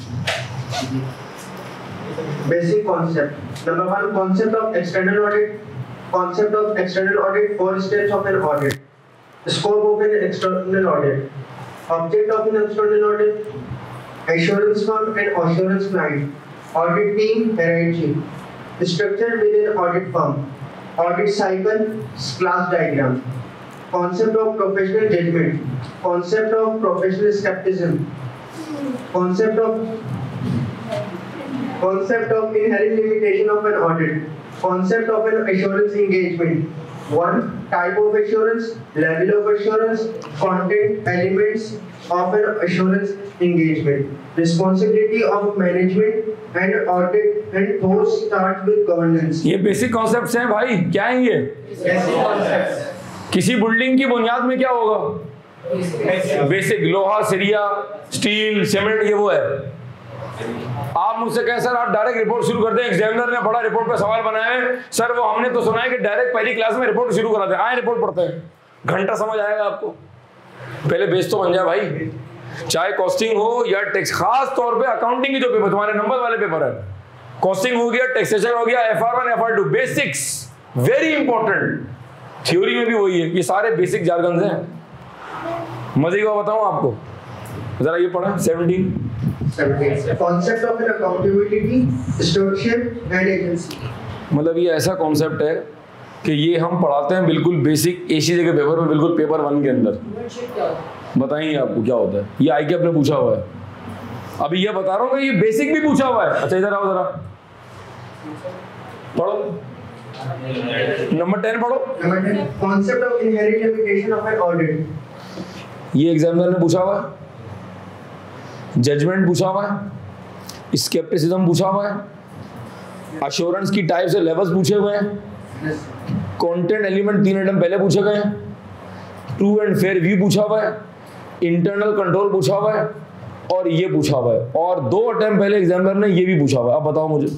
Basic concept. Number 1, concept of external audit. Concept of external audit, 4 steps of an audit. Scope of an external audit. Object of an external audit. Assurance firm and assurance client. Audit team hierarchy. Structure within audit firm. Audit cycle, class diagram. Concept of professional judgment. Concept of professional skepticism. Concept of inherent limitation of an audit. Concept of an assurance engagement. 1. Type of assurance, level of assurance, content, elements of an assurance engagement. Responsibility of management and audit and those start with governance. ये बेसिक कॉन्सेप्ट्स हैं भाई। क्या है ये? Basic concepts. किसी बिल्डिंग की बुनियाद में क्या होगा? बेसिक लोहा, सरिया, स्टील, सीमेंट, ये वो है। आप मुझसे कहें सर आप डायरेक्ट रिपोर्ट शुरू कर दें, एग्जामिनर ने बड़ा रिपोर्ट पे सवाल बनाया है सर, वो हमने तो सुना है कि डायरेक्ट पहली क्लास में रिपोर्ट शुरू करा दे, आए रिपोर्ट पढ़ते हैं, घंटा समझ आएगा आपको। पहले बेस तो बन जाए भाई, चाहे कॉस्टिंग हो या टैक्स। खास तौर पे अकाउंटिंग की जो पेपर तुम्हारे नंबर वाले पेपर है, कॉस्टिंग हो गया, टैक्सेशन हो गया, FR1 FR2, basics very important. Theory में भी वही है, ये सारे बेसिक जार्गन्स हैं। मजे का बताऊं आपको, जरा ये पढ़ा 17 Concept of an accountability, stewardship and agency. मतलब ये ऐसा कॉन्सेप्ट है कि ये हम पढ़ाते हैं बिल्कुल बेसिक ACJ के पेपर में, बिल्कुल पेपर 1 के अंदर। बताइए आपको क्या होता है, ये आईके आपने पूछा हुआ है। अभी ये बता रहा हूँ कि ये बेसिक भी पूछा हुआ है। अच्छा इधर आओ जरा पढ़ो, नंबर 10 पढ़ो। Number 10, concept of inherent limitation of an audit. ये एग्जामिनर ने पूछा हुआ है। जजमेंट पूछा हुआ है, स्केप्टिसिज्म पूछा हुआ है, अश्योरेंस की टाइप्स और लेवल्स पूछे हुए हैं, कंटेंट एलिमेंट 3 आइटम पहले पूछे गए हैं, ट्रू एंड फेयर व्यू पूछा हुआ है, इंटरनल कंट्रोल पूछा हुआ है और ये पूछा हुआ है, और 2 अटेम्प्ट पहले एग्जामिनर ने ये भी पूछा हुआ है। अब बताओ मुझे।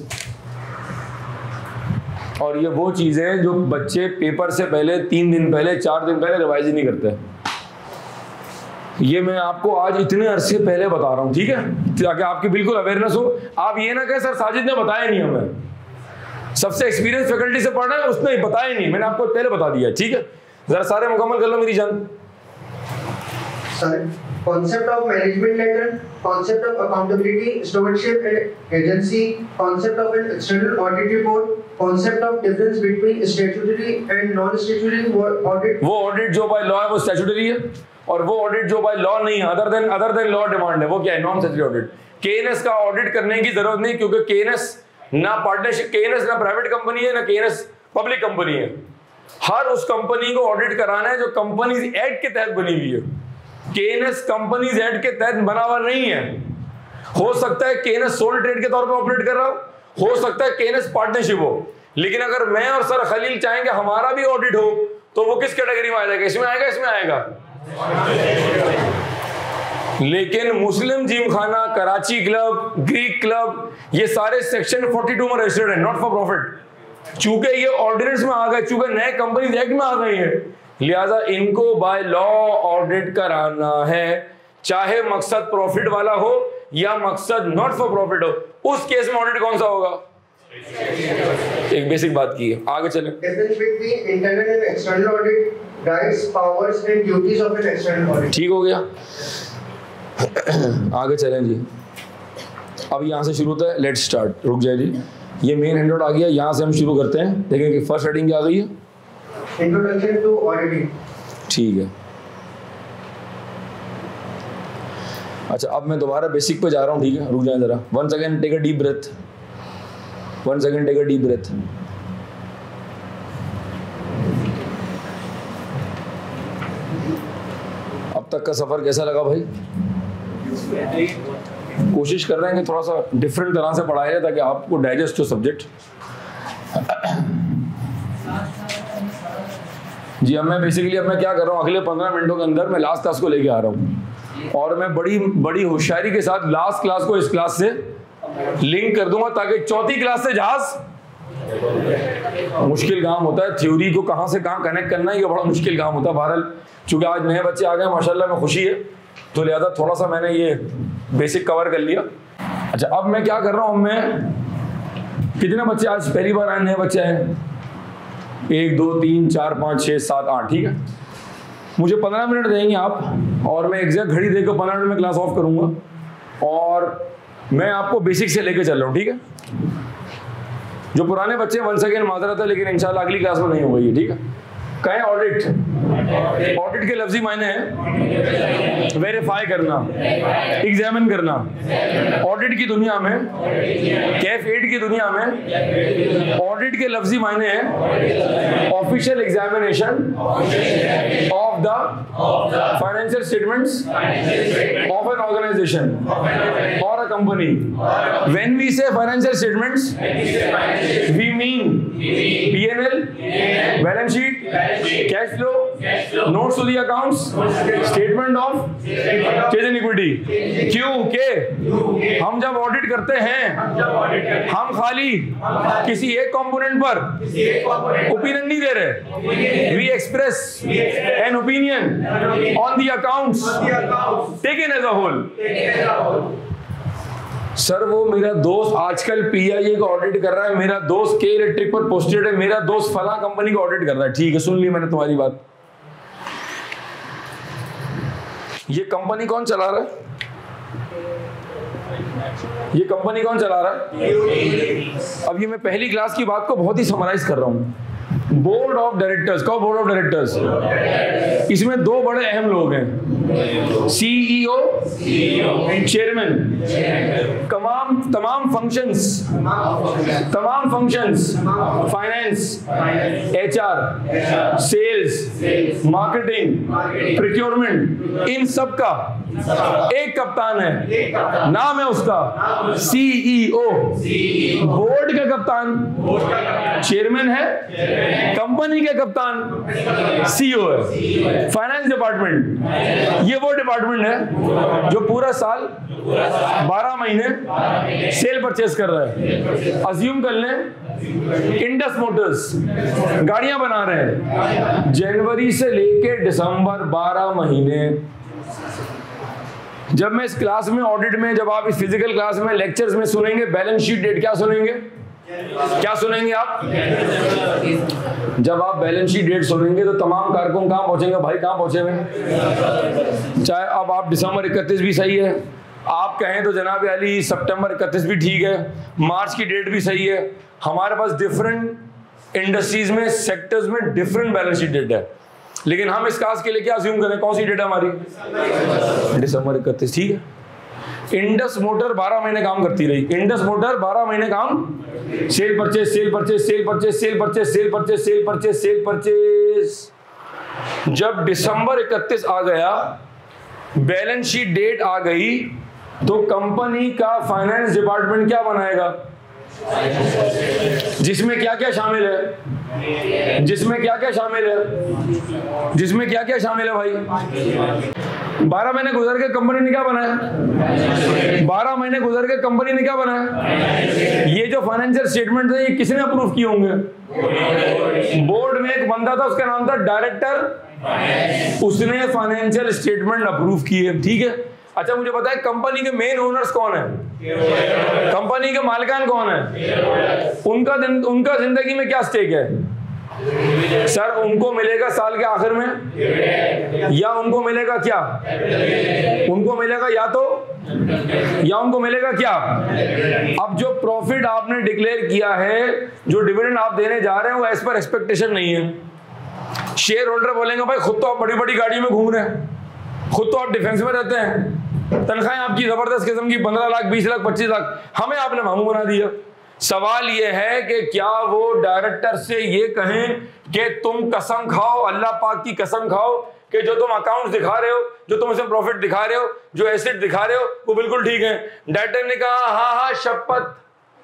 और ये वो चीजें हैं जो बच्चे पेपर से पहले 3 दिन पहले 4 दिन पहले रिवाइज ही नहीं करते। ये मैं आपको आज इतने अरसे पहले बता रहा हूं, ठीक है, ताकि आपकी बिल्कुल अवेयरनेस हो। आप ये ना कहें सर साजिद ने बताया नहीं हमें, सबसे एक्सपीरियंस फैकल्टी से पढ़ना है उसने बताया नहीं, मैंने आपको पहले बता दिया, ठीक है। जरा सारे मुकम्मल कर लो मेरी जान। Concept of management letter, concept of accountability, stewardship and agency, concept of an external audit report, concept of difference between statutory and non-statutory audit। वो ऑडिट जो बाय लॉ है वो स्टैट्यूटरी है, और वो ऑडिट जो बाय लॉ नहीं है, अदर देन लॉ डिमांड है, वो क्या है? Non statutory audit. केएनएस का ऑडिट करने की जरूरत नहीं, क्योंकि केएनएस ना पार्टनरशिप, केएनएस ना प्राइवेट कंपनी है ना केएनएस पब्लिक कंपनी है। हर उस कंपनी को ऑडिट कराना है जो कंपनीज एक्ट के तहत बनी हुई है। केएनएस कंपनीज एक्ट के तहत बना हुआ नहीं है। हो सकता है केएनएस सोल ट्रेड के तौर पे ऑपरेट कर रहा हो सकता है केएनएस पार्टनरशिप हो, लेकिन अगर मैं और सर खलील चाहेंगे हमारा भी ऑडिट हो तो वो किस कैटेगरी में आ जाएगा? इसमें आएगा, इसमें आएगा। लेकिन Muslim Gymkhana, Karachi club, Greek club, ये सारे सेक्शन 42 में रजिस्टर्ड है, नॉट फॉर प्रॉफिट। चूंकि ये ऑर्डिनेंस में आ गए, चूंकि नए कंपनीज एक्ट में आ गए हैं, लिहाजा इनको बाय लॉ ऑडिट कराना है, चाहे मकसद प्रॉफिट वाला हो या मकसद नॉट फॉर प्रॉफिट हो। उस केस में ऑडिट कौन सा होगा? एक बेसिक बात की है, आगे चलें। Internal and external audit, rights, powers and duties of an external audit. ठीक हो गया, आगे चलें जी। अब यहाँ से शुरू होता है, लेट्स स्टार्ट। रुक जाए जी, ये मेन हैंडआउट आ गया, यहाँ से हम शुरू करते हैं। देखें कि फर्स्ट हेडिंग क्या आ गई है, इंट्रोडक्शन टू ऑडिटिंग। ठीक है, अच्छा अब मैं दोबारा बेसिक पे जा रहा हूँ, ठीक है, रुक जाए जरा। Once again take a deep breath, once again take a deep breath. अब तक का सफर कैसा लगा भाई? कोशिश कर रहे हैं कि थोड़ा सा डिफरेंट तरह से पढ़ाया जाए ताकि आपको डाइजेस्ट हो सब्जेक्ट। जी अब मैं बेसिकली अब मैं क्या कर रहा हूँ, अगले 15 मिनटों के अंदर मैं लास्ट क्लास को लेके आ रहा हूँ, और मैं बड़ी होशियारी के साथ लास्ट क्लास को इस क्लास से लिंक कर दूंगा, ताकि चौथी क्लास से जहाज, मुश्किल काम होता है थ्योरी को कहाँ से कहाँ कनेक्ट करना है, ये बड़ा मुश्किल काम होता है। बहरहाल चूंकि आज नए बच्चे आ गए माशाल्लाह, में खुशी है, तो लिहाजा थोड़ा सा मैंने ये बेसिक कवर कर लिया। अच्छा अब मैं क्या कर रहा हूँ, मैं कितने बच्चे आज पहली बार आए, नए बच्चे आए? 1 2 3 4 5 6 7 8, ठीक है। मुझे 15 मिनट देंगे आप, और मैं एग्जैक्ट घड़ी देकर 15 मिनट में क्लास ऑफ करूंगा, और मैं आपको बेसिक से लेके चल रहा हूँ, ठीक है। जो पुराने बच्चे वंस अगेन माजरत है, लेकिन इंशाल्लाह अगली क्लास में नहीं होगा ये, ठीक है। कहें ऑडिट, ऑडिट के लफ्जी मायने हैं वेरीफाई करना, एग्जामिन करना। ऑडिट की दुनिया में, कैफ एड की दुनिया में ऑडिट के लफ्जी मायने हैं official examination of the financial statements of an organisation और a company. When we say financial statements, we mean P&L, balance sheet, cash flow, notes to the accounts, statement of change in equity. क्यों के हम जब ऑडिट करते हैं हम खाली किसी एक कंपोनेंट पर ओपिनियन नहीं दे रहे, we express an opinion on the accounts taken as a whole. Sir वो मेरा दोस्त आजकल पीआईए का ऑडिट कर रहा है, मेरा दोस्त के इलेक्ट्रिक पर पोस्टेड है, मेरा दोस्त फला कंपनी का ऑडिट कर रहा है। ठीक है, सुन ली मैंने तुम्हारी बात। ये कंपनी कौन चला रहा है? ये कंपनी कौन चला रहा है? अब ये मैं पहली क्लास की बात को बहुत ही समराइज कर रहा हूं। बोर्ड ऑफ डायरेक्टर्स, कौन बोर्ड ऑफ डायरेक्टर्स? इसमें 2 बड़े अहम लोग हैं, सीईओ, चेयरमैन। तमाम functions, finance, HR, sales, marketing, procurement, इन सब का एक कप्तान है, नाम है उसका CEO। बोर्ड का कप्तान चेयरमैन है, कंपनी का कप्तान CEO है। फाइनेंस डिपार्टमेंट ये वो डिपार्टमेंट है जो पूरा साल 12 महीने सेल परचेस कर रहा है। अज्यूम कर लें इंडस मोटर्स गाड़ियां बना रहे हैं, जनवरी से लेके दिसंबर 12 महीने। जब मैं इस क्लास में ऑडिट में, जब आप इस फिजिकल क्लास में लेक्चर्स में सुनेंगे बैलेंस शीट डेट, क्या सुनेंगे? क्या सुनेंगे आप? जब आप बैलेंस शीट डेट सुनेंगे तो तमाम कारकुन कहां पहुंचेंगे? भाई कहां पहुंचे हुए? चाहे अब आप दिसंबर 31 भी सही है, आप कहें तो जनाब अली सितंबर 31 भी ठीक है, मार्च की डेट भी सही है। हमारे पास डिफरेंट इंडस्ट्रीज में, सेक्टर्स में डिफरेंट बैलेंस शीट डेट है, लेकिन हम इस क्लास के लिए क्या अज्यूम करें? कौन सी डेट है हमारी? दिसंबर 31, ठीक है। इंडस मोटर 12 महीने काम करती रही, इंडस मोटर 12 महीने काम, sale purchase sale purchase sale purchase sale purchase sale purchase sale purchase sale purchase. जब दिसंबर 31 आ गया, बैलेंस शीट डेट आ गई, तो कंपनी का फाइनेंस डिपार्टमेंट क्या बनाएगा? जिसमें क्या क्या शामिल है? जिसमें क्या क्या शामिल है? जिसमें क्या क्या शामिल है भाई? 12 महीने गुजर के कंपनी ने क्या बनाया? 12 महीने गुजर के कंपनी ने क्या बनाया? ये जो फाइनेंशियल स्टेटमेंट है ये किसने अप्रूव किए होंगे? बोर्ड में एक बंदा था, उसका नाम था डायरेक्टर, उसने फाइनेंशियल स्टेटमेंट अप्रूव किए, ठीक है। अच्छा मुझे बताए कंपनी के मेन ओनर्स कौन है? कंपनी के मालिकान कौन है? उनका जिंदगी में क्या स्टेक है? सर उनको मिलेगा साल के आखिर में, या उनको मिलेगा क्या? उनको मिलेगा या तो, या उनको मिलेगा क्या? अब जो प्रॉफिट आपने डिक्लेयर किया है, जो डिविडेंड आप देने जा रहे हैं, वो एज पर एक्सपेक्टेशन नहीं है। शेयर होल्डर बोलेंगे भाई खुद तो आप बड़ी बड़ी गाड़ी में घूम रहे हैं, खुद तो आप डिफेंस में रहते हैं, तनख्वाहें आपकी जबरदस्त किस्म की 15 लाख 20 लाख 25 लाख, हमें आपने मामू बना दिया। सवाल यह है कि क्या वो डायरेक्टर से ये कहें कि तुम कसम खाओ, अल्लाह पाक की कसम खाओ कि जो तुम अकाउंट्स दिखा रहे हो, जो तुम इसमें प्रॉफिट दिखा रहे हो, जो एसेट दिखा रहे हो, वो बिल्कुल ठीक है। डायरेक्टर ने कहा हाँ शपथ,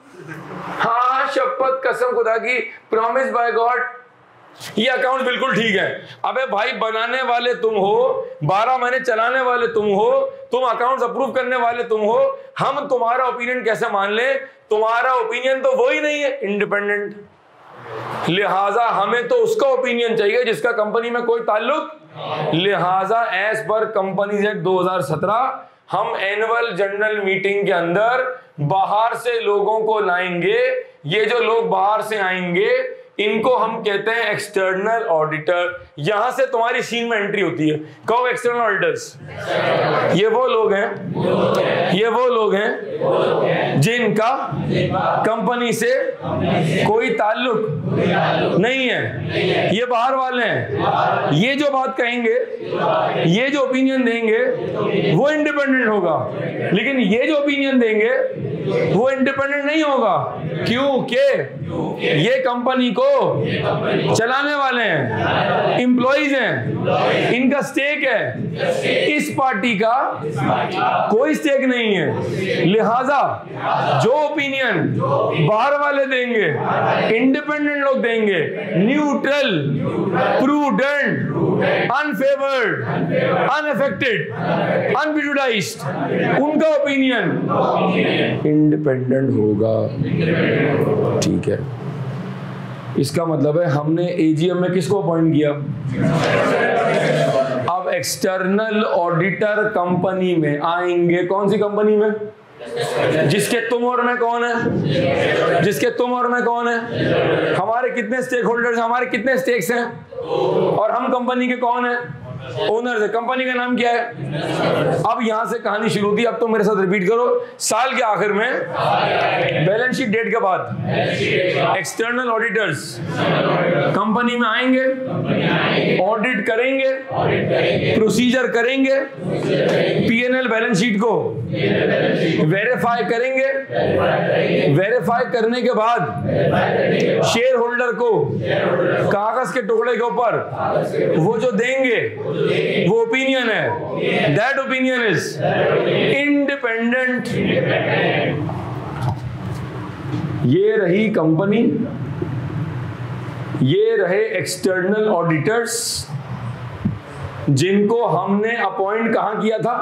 हाँ शपथ कसम खुदा की, प्रॉमिस बाय गॉड, ये अकाउंट बिल्कुल ठीक है। अबे भाई बनाने वाले तुम हो, 12 महीने चलाने वाले तुम हो, तुम अकाउंट्स अप्रूव करने वाले तुम हो, हम तुम्हारा ओपिनियन कैसे मान ले? तुम्हारा ओपिनियन तो वो ही नहीं है इंडिपेंडेंट, लिहाजा हमें तो उसका ओपिनियन चाहिए जिसका कंपनी में कोई ताल्लुक। लिहाजा एज पर कंपनीज एक्ट 2017 हम एनुअल जनरल मीटिंग के अंदर बाहर से लोगों को लाएंगे। ये जो लोग बाहर से आएंगे इनको हम कहते हैं एक्सटर्नल ऑडिटर। यहां से तुम्हारी सीन में एंट्री होती है। कहो एक्सटर्नल ऑडिटर्स, ये वो लोग हैं, ये वो लोग हैं जिनका कंपनी से कोई ताल्लुक नहीं है, ये बाहर वाले हैं। ये जो बात कहेंगे, ये जो ओपिनियन देंगे वो इंडिपेंडेंट होगा, लेकिन ये जो ओपिनियन देंगे वो इंडिपेंडेंट नहीं होगा। क्योंकि ये कंपनी को चलाने वाले हैं, एम्प्लॉइज हैं, इनका स्टेक है। इस पार्टी का कोई स्टेक नहीं है। लिहाजा जो ओपिनियन बाहर वाले देंगे, इंडिपेंडेंट लोग देंगे, neutral, prudent, unfavoured, unaffected, unprejudiced, उनका ओपिनियन इंडिपेंडेंट होगा। ठीक है, इसका मतलब है हमने एजीएम में किसको अपॉइंट किया? अब एक्सटर्नल ऑडिटर कंपनी में आएंगे। कौन सी कंपनी में? जिसके तुम और मैं कौन है? जिसके तुम और मैं कौन है? हमारे कितने स्टेक होल्डर्स, हमारे कितने स्टेक्स हैं, और हम कंपनी के कौन है? ओनर है। कंपनी का नाम क्या है? अब यहां से कहानी शुरू होती है। अब तो मेरे साथ रिपीट करो। साल के आखिर में, बैलेंस शीट डेट के बाद, एक्सटर्नल ऑडिटर्स कंपनी में आएंगे, ऑडिट करेंगे, प्रोसीजर करेंगे, पीएनएल बैलेंस शीट को वेरीफाई करेंगे। वेरीफाई करने के बाद शेयर होल्डर को कागज के टुकड़े के ऊपर वो जो देंगे वो ओपिनियन है। That opinion is independent. ये रही कंपनी, ये रहे एक्सटर्नल ऑडिटर्स जिनको हमने अपॉइंट कहां किया था।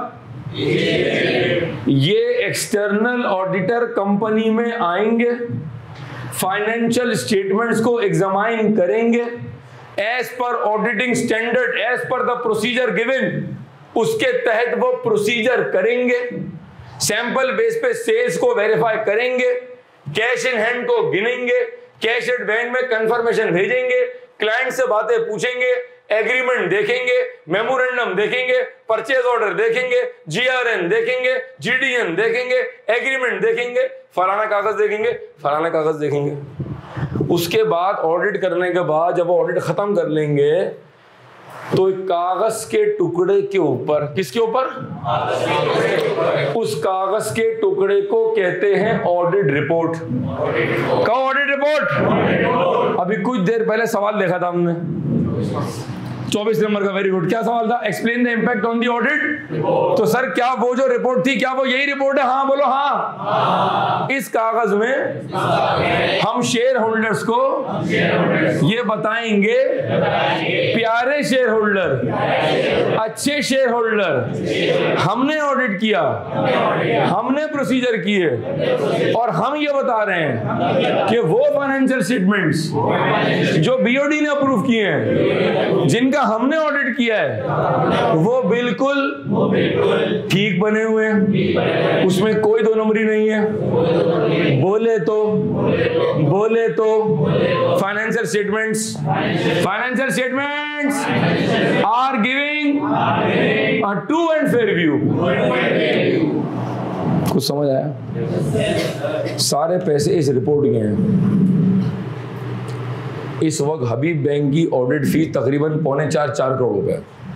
ये एक्सटर्नल ऑडिटर कंपनी में आएंगे, फाइनेंशियल स्टेटमेंट्स को एग्जामाइन करेंगे as per auditing standard, as per the procedure given, उसके तहत वो प्रोसीजर करेंगे, सैंपल बेस पे सेल्स को वेरीफाई करेंगे, कैश इन हैंड को गिनेंगे, कैश एट बैंक में कंफर्मेशन भेजेंगे, क्लाइंट से बातें पूछेंगे, एग्रीमेंट देखेंगे, मेमोरेंडम देखेंगे, परचेज ऑर्डर देखेंगे, जीआरएन देखेंगे, जीडीएन देखेंगे, एग्रीमेंट देखेंगे, फलाना कागज देखेंगे, फलाना कागज देखेंगे। उसके बाद ऑडिट करने के बाद जब वो ऑडिट खत्म कर लेंगे तो एक कागज के टुकड़े के ऊपर, किसके ऊपर? उस कागज के टुकड़े को कहते हैं ऑडिट रिपोर्ट। क्या ऑडिट रिपोर्ट? अभी कुछ देर पहले सवाल देखा था हमने 24 नंबर का, वेरी गुड। क्या सवाल था? Explain the impact on the audit. तो सर क्या वो जो रिपोर्ट थी, क्या वो यही रिपोर्ट है? हाँ बोलो हाँ। इस कागज में हम शेयर होल्डर्स को ये बताएंगे, प्यारे शेयर होल्डर, अच्छे शेयर होल्डर, हमने ऑडिट किया, हमने प्रोसीजर किए और हम ये बता रहे हैं कि वो फाइनेंशियल स्टेटमेंट्स जो बीओडी ने अप्रूव किए हैं, जिनका हमने ऑडिट किया है, वो बिल्कुल ठीक बने हुए हैं, उसमें कोई दो नंबरी नहीं है। बोले तो financial statements are giving a true and fair view. कुछ समझ आया? सारे पैसे इस रिपोर्ट के हैं। इस वक्त हबीब बैंक की ऑडिट फीस तकरीबन 3.25-4 करोड़ रुपए।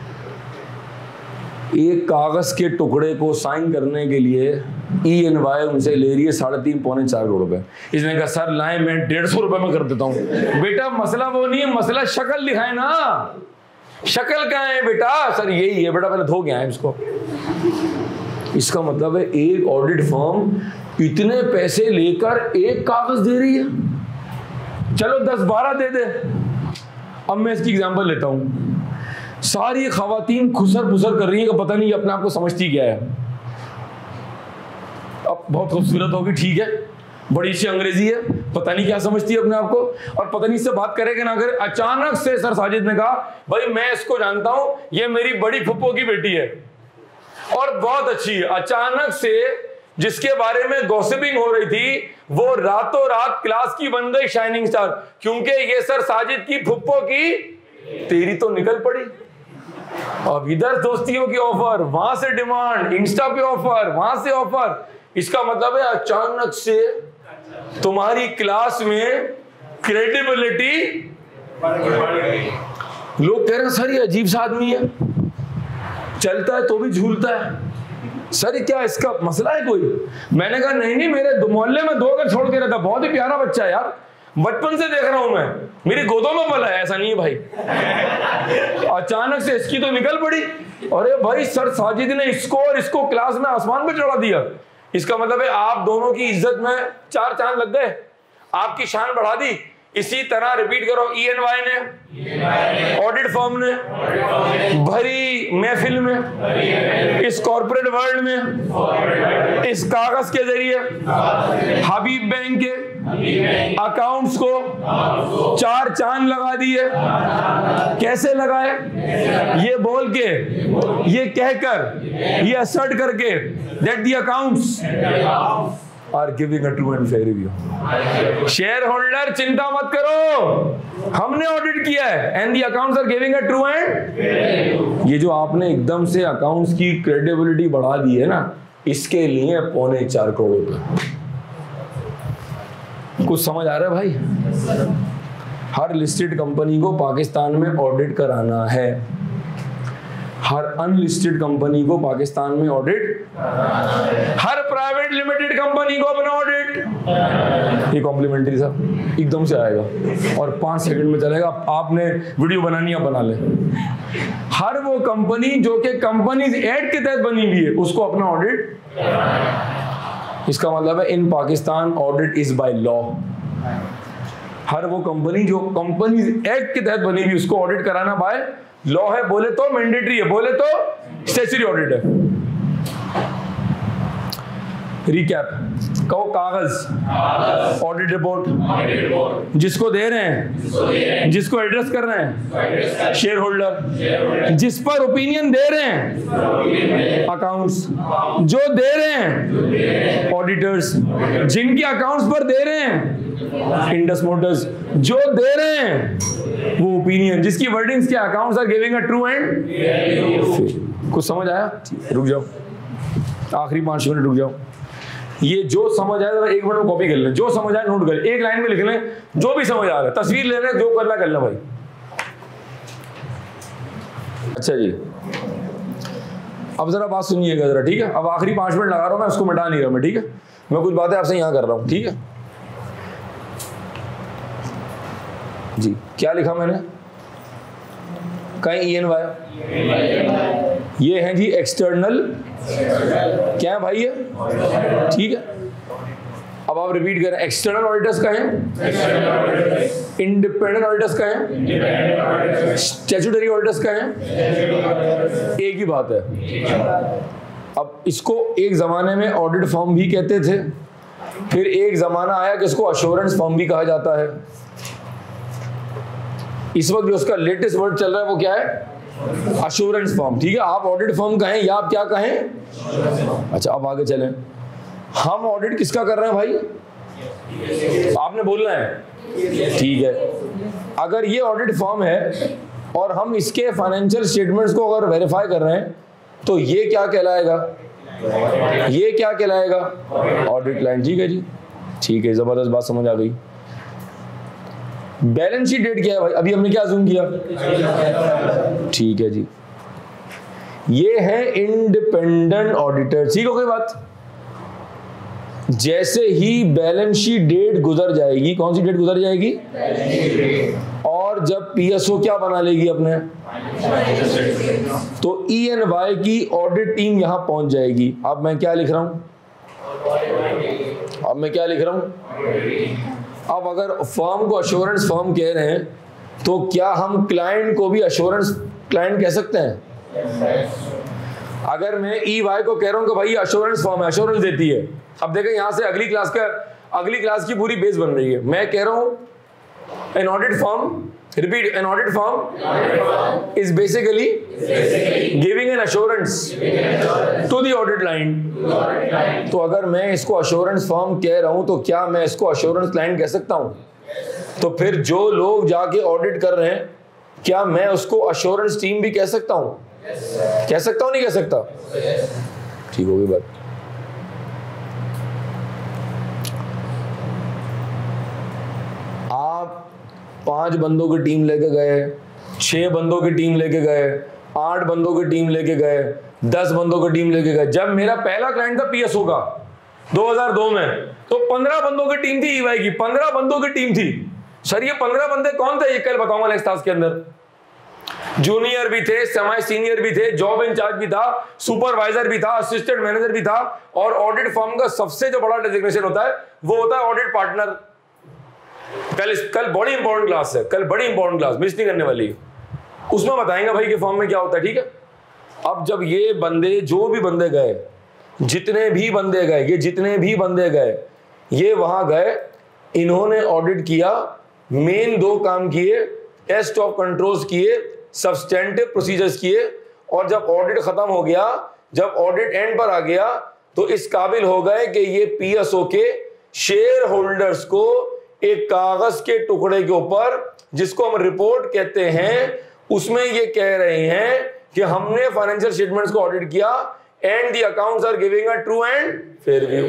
एक कागज के टुकड़े को साइन करने के लिए ENY उनसे ले रही है 3.5-4 करोड़ रुपए। इसने कहा सर लाए मैं 150 रुपए में कर देता हूं। बेटा मसला वो नहीं है, मसला शक्ल दिखाए ना। शक्ल क्या है बेटा? सर यही है बेटा, पहले धो गया है इसको। इसका मतलब है एक ऑडिट फर्म इतने पैसे लेकर एक कागज दे रही है। चलो 10-12 दे दे। अब मैं इसकी एग्जांपल लेता हूं। सारी खवातीन खुसर पुसर कर रही है कि पता नहीं अपने आप को समझती क्या है। अब बहुत खूबसूरत होगी, ठीक है, बड़ी सी अंग्रेजी है, पता नहीं क्या समझती है अपने आप को, और पता नहीं इससे बात करे कि ना करे। अचानक से सर साजिद ने कहा भाई मैं इसको जानता हूं, ये मेरी बड़ी फुप्पो की बेटी है और बहुत अच्छी है। अचानक से जिसके बारे में गॉसिपिंग हो रही थी वो रातों रात क्लास की बन गई शाइनिंग स्टार, क्योंकि ये सर साजिद की फुप्पो की तेरी तो निकल पड़ी। अब इधर दोस्तियों की ऑफर, वहां से डिमांड, इंस्टा पे ऑफर, वहां से ऑफर। इसका मतलब है अचानक से तुम्हारी क्लास में क्रेडिबिलिटी। लोग कह रहे हैं सर ये अजीब सा आदमी है, चलता है तो भी झूलता है, सर क्या इसका मसला है कोई? मैंने कहा नहीं, मेरे मोहल्ले में 2 घर छोड़ के रहता, बहुत ही प्यारा बच्चा है यार, बचपन से देख रहा हूं मैं, मेरी गोदों में पला है। ऐसा नहीं है भाई। अचानक से इसकी तो निकल पड़ी। अरे भाई सर साजिद ने इसको और इसको क्लास में आसमान पे चढ़ा दिया। इसका मतलब है आप दोनों की इज्जत में 4 चांद लग गए, आपकी शान बढ़ा दी। इसी तरह रिपीट करो, ENY ने, ऑडिट फर्म ने, भरी महफिल में, इस कॉर्पोरेट वर्ल्ड में, इस कागज के जरिए हबीब बैंक के अकाउंट्स को 4 चांद लगा दिए। कैसे लगाए? ये बोल के, ये कहकर, ये असर्ट करके that the accounts are giving a true and fair review. Shareholder चिंता मत करो, हमने ऑडिट किया है and the accounts are giving a true and. ये जो आपने एकदम से अकाउंट्स की क्रेडिबिलिटी बढ़ा दी है ना, इसके लिए 3.25 करोड़ रुपए। कुछ समझ आ रहा है भाई? हर लिस्टेड कंपनी को पाकिस्तान में ऑडिट कराना है। हर अनलिस्टेड कंपनी को पाकिस्तान में ऑडिट, हर प्राइवेट लिमिटेड कंपनी को अपना ऑडिट। ये कॉम्प्लीमेंट्री था, एकदम से आएगा और 5 सेकंड में चलेगा। आपने वीडियो बनानी है बना ले। हर वो कंपनी जो कि कंपनीज एक्ट के तहत बनी हुई है उसको अपना ऑडिट। इसका मतलब है in Pakistan audit is by law. हर वो कंपनी जो कंपनीज एक्ट के तहत बनी हुई उसको ऑडिट कराना बाय लॉ है। बोले तो मैंडेटरी है, बोले तो स्टैट्यूटरी ऑडिट है। रिकैप कहो, कागज ऑडिट रिपोर्ट जिसको दे रहे हैं, जिसको एड्रेस कर रहे हैं शेयर होल्डर, जिस पर ओपिनियन दे रहे हैं अकाउंट्स, जो दे रहे हैं ऑडिटर्स, जिनके अकाउंट्स पर दे रहे हैं इंडस मोटर्स, जो दे रहे हैं वो ओपिनियन, जिसकी वर्डिंग्स के accounts are giving a true and. कुछ समझ आया? रुक जाओ, आखिरी 5 मिनट रुक जाओ। ये जो समझ आया एक मिनट में कॉपी कर लें, जो समझ आया नोट कर, एक लाइन में लिख लें जो भी समझ आ रहा है, तस्वीर ले लें, जो करना कर लें भाई। अच्छा जी, अब जरा बात सुनिएगा जरा, ठीक है? अब आखिरी 5 मिनट लगा रहा हूं मैं, उसको मिटा नहीं रहा मैं, ठीक है? मैं कुछ बातें आपसे यहां कर रहा हूं, ठीक है जी? क्या लिखा मैंने? कहीं ENY, ये है जी एक्सटर्नल, क्या है भाई ये? ठीक है, अब आप रिपीट करें। एक्सटर्नल ऑडिटर्स का है, इंडिपेंडेंट ऑडिटर्स का है, स्टैट्यूटरी ऑडिटर्स का है, एक ही बात है। अब इसको एक जमाने में ऑडिट फर्म भी कहते थे, फिर एक जमाना आया कि इसको अश्योरेंस फर्म भी कहा जाता है। इस वक्त जो उसका लेटेस्ट वर्ड चल रहा है वो क्या है? Assurance firm. ठीक है, आप ऑडिट फर्म कहें या आप क्या कहें? अच्छा, अब आगे चलें। हम ऑडिट किसका कर रहे हैं भाई? आपने बोलना है, ठीक है। अगर ये ऑडिट फर्म है और हम इसके फाइनेंशियल स्टेटमेंट्स को अगर वेरीफाई कर रहे हैं तो ये क्या कहलाएगा? ये क्या कहलाएगा? Audit line. ठीक है जी, ठीक है, जबरदस्त बात समझ आ गई। बैलेंस शीट डेट क्या है भाई? अभी हमने क्या अज्यूम किया? ठीक है जी, ये है इंडिपेंडेंट ऑडिटर। ठीक हो गई बात? जैसे ही बैलेंस शीट डेट गुजर जाएगी, कौन सी डेट गुजर जाएगी? और जब पीएसओ क्या बना लेगी अपने, तो ENY की ऑडिट टीम यहां पहुंच जाएगी। अब मैं क्या लिख रहा हूं? अब अगर फर्म को अश्योरेंस फर्म कह रहे हैं तो क्या हम क्लाइंट को भी अश्योरेंस क्लाइंट कह सकते हैं? अगर मैं EY को कह रहा हूं कि भाई अश्योरेंस फर्म है, अश्योरेंस देती है। अब देखें यहां से अगली क्लास की पूरी बेस बन रही है। मैं कह रहा हूं an audit firm, repeat, an audit firm is basically giving an assurance to the audit line. तो अगर मैं इसको अश्योरेंस फर्म कह रहा हूं तो क्या मैं इसको अश्योरेंस क्लाइंट कह सकता हूं? तो फिर जो लोग जाके ऑडिट कर रहे हैं, क्या मैं उसको अश्योरेंस टीम भी कह सकता हूं? कह सकता हूं, नहीं कह सकता? ठीक होगी बात। आप 5 बंदों की टीम लेके गए, 6 बंदों की टीम लेके गए, 8 बंदों की टीम लेके गए, 10 बंदों की टीम लेके गए। जब मेरा पहला क्लाइंट था पीएसओ का 2002 में, तो 15 बंदों की टीम थी EY की, 15 बंदों की टीम थी। सर ये 15 बंदे कौन थे? ये कल बताऊंगा नेक्स्ट टास्क के अंदर। जूनियर भी थे, सेमी सीनियर भी थे, जॉब इंचार्ज भी था, सुपरवाइजर भी था, असिस्टेंट मैनेजर भी था, और ऑडिट फर्म का सबसे जो बड़ा डेजिग्नेशन होता है वो होता है ऑडिट पार्टनर। कल बड़ी इंपॉर्टेंट क्लास है, कल बड़ी इंपॉर्टेंट क्लास मिस नहीं करने वाली है, उसमें बताएंगे भाई कि फर्म में क्या होता है। ठीक है, अब जब ये बंदे, जो भी बंदे गए, जितने भी बंदे गए, ये वहां गए, इन्होंने ऑडिट किया, मेन 2 काम किए, टेस्ट ऑफ कंट्रोल्स किए, सब्सटेंटिव प्रोसीजर्स किए, और जब ऑडिट खत्म हो गया, जब ऑडिट एंड पर आ गया, तो इस काबिल हो गए कि ये पीएसओ के शेयर होल्डर्स को एक कागज के टुकड़े के ऊपर, जिसको हम रिपोर्ट कहते हैं, उसमें ये कह रहे हैं कि हमने फाइनेंशियल स्टेटमेंट्स को ऑडिट किया and the accounts are giving a true and fair view,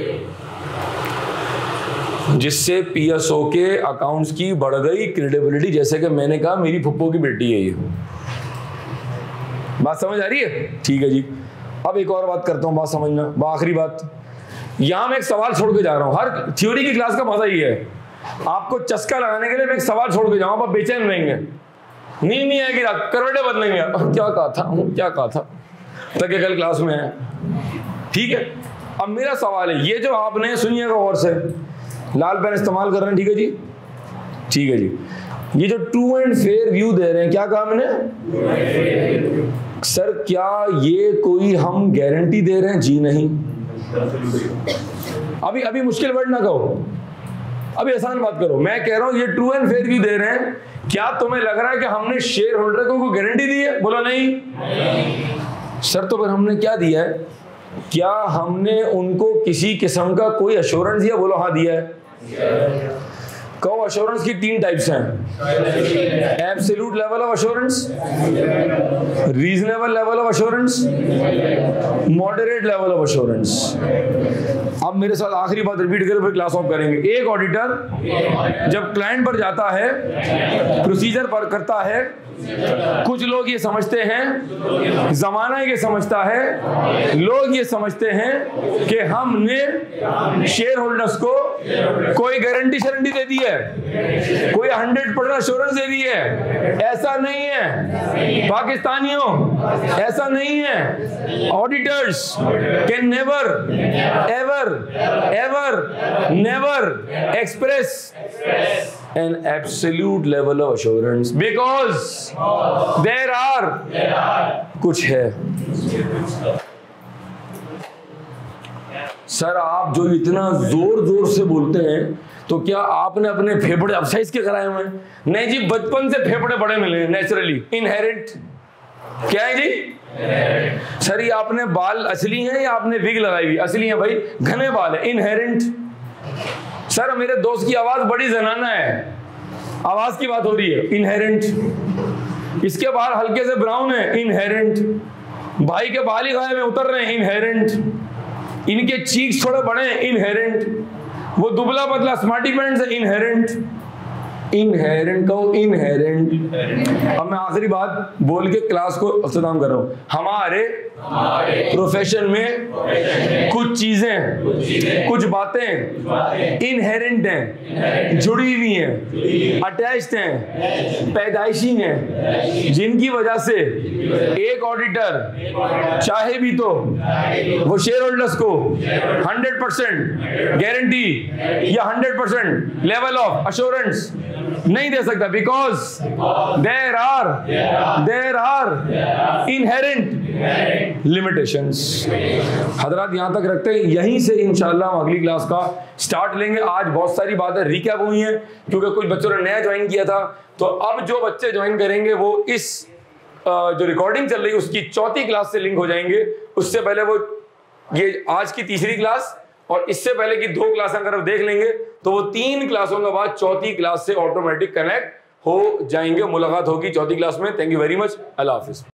जिससे पीएसओ के अकाउंट्स की बढ़ गई क्रेडिबिलिटी। जैसे कि मैंने कहा, मेरी फुप्पो की बेटी है ये, बात समझ आ रही है? ठीक है जी। अब एक और बात करता हूँ, बात समझना, आखिरी बात। यहां मैं एक सवाल छोड़ के जा रहा हूं। हर थ्योरी की क्लास का मजा ही है, आपको चस्का लगाने के लिए मैं एक सवाल छोड़ के जाऊंगा, आप बेचैन रहेंगे, नींद नहीं आएगी, रात करवटे बदलेंगे, क्या कहा था तक कल क्लास में है। ठीक है, अब मेरा सवाल है, ये जो आपने, सुनिएगा गौर से, लाल पेन इस्तेमाल कर रहे हैं, ठीक है जी, ठीक है जी, ये जो ट्रू एंड फेयर व्यू दे रहे हैं, क्या कहा मैंने सर? क्या ये कोई हम गारंटी दे रहे हैं? जी नहीं। अभी मुश्किल वर्ड ना कहो, अभी आसान बात करो। मैं कह रहा हूं ये ट्रू एंड फेयर व्यू दे रहे हैं, क्या तुम्हें लग रहा है कि हमने शेयर होल्डर को कोई गारंटी दी है? बोलो नहीं। सर तो फिर हमने क्या दिया है? क्या हमने उनको किसी किस्म का कोई अश्योरेंस दिया? बोलो हाँ दिया है। कहो अश्योरेंस की 3 टाइप्स हैं, absolute level of assurance, reasonable level of assurance, moderate level of assurance. अब मेरे साथ आखिरी बात रिपीट करें, फिर क्लास ऑफ करेंगे। एक ऑडिटर जब क्लाइंट पर जाता है, प्रोसीजर पर करता है, कुछ लोग ये समझते हैं, जमाना ये समझता है, लोग ये समझते हैं कि हमने शेयर होल्डर्स को कोई गारंटी शरंटी दे दी है, कोई 100% एश्योरेंस दे दी है। ऐसा नहीं है पाकिस्तानियों, ऐसा नहीं है। Auditors can never ever ever never express an absolute level of assurance because there are कुछ है। सर आप जो इतना जोर से बोलते हैं, तो क्या आपने अपने फेफड़े एक्सरसाइज के कराए हुए हैं? नहीं जी, बचपन से फेफड़े बड़े मिले, नेचुरली, इनहेरेंट। क्या है जी? सर ये आपने बाल असली हैं या आपने विग लगाई हुई? असली है भाई, घने बाल है, इनहेरेंट। सर मेरे दोस्त की आवाज बड़ी जनाना है, आवाज की बात हो रही है, इनहेरेंट। इसके बाल हल्के से ब्राउन है, इनहेरेंट। भाई के बाल ही गायब में उतर रहे हैं, इनहेरेंट। इनके चीक्स थोड़े बड़े हैं, इनहेरेंट। वो दुबला पतला स्मार्टी पैंट है, इनहेरेंट। इनहेरेंट कहो, इनहेरेंट। अब मैं आखिरी बात बोल के क्लास को अख्ताम कर रहा हूं। हमारे प्रोफेशन में कुछ चीजें, कुछ बातें इनहेरेंट हैं, जुड़ी हुई हैं, अटैच्ड हैं, पैदाइशी हैं, जिनकी वजह से एक ऑडिटर चाहे भी तो वो शेयर होल्डर्स को 100% गारंटी या 100% लेवल ऑफ अश्योरेंस नहीं दे सकता, because there are inherent limitations. हजरात यहां तक रखते हैं, यहीं से इंशाल्लाह हम अगली क्लास का स्टार्ट लेंगे। आज बहुत सारी बातें रिकैप हुई हैं, क्योंकि कुछ बच्चों ने नया ज्वाइन किया था, तो अब जो बच्चे ज्वाइन करेंगे वो इस जो रिकॉर्डिंग चल रही है उसकी 4थी क्लास से लिंक हो जाएंगे। उससे पहले वो ये आज की 3री क्लास और इससे पहले की 2 क्लास अगर आप देख लेंगे तो वो 3 क्लासों के बाद 4थी क्लास से ऑटोमेटिक कनेक्ट हो जाएंगे। मुलाकात होगी 4थी क्लास में। Thank you very much. अल्लाह हाफिज।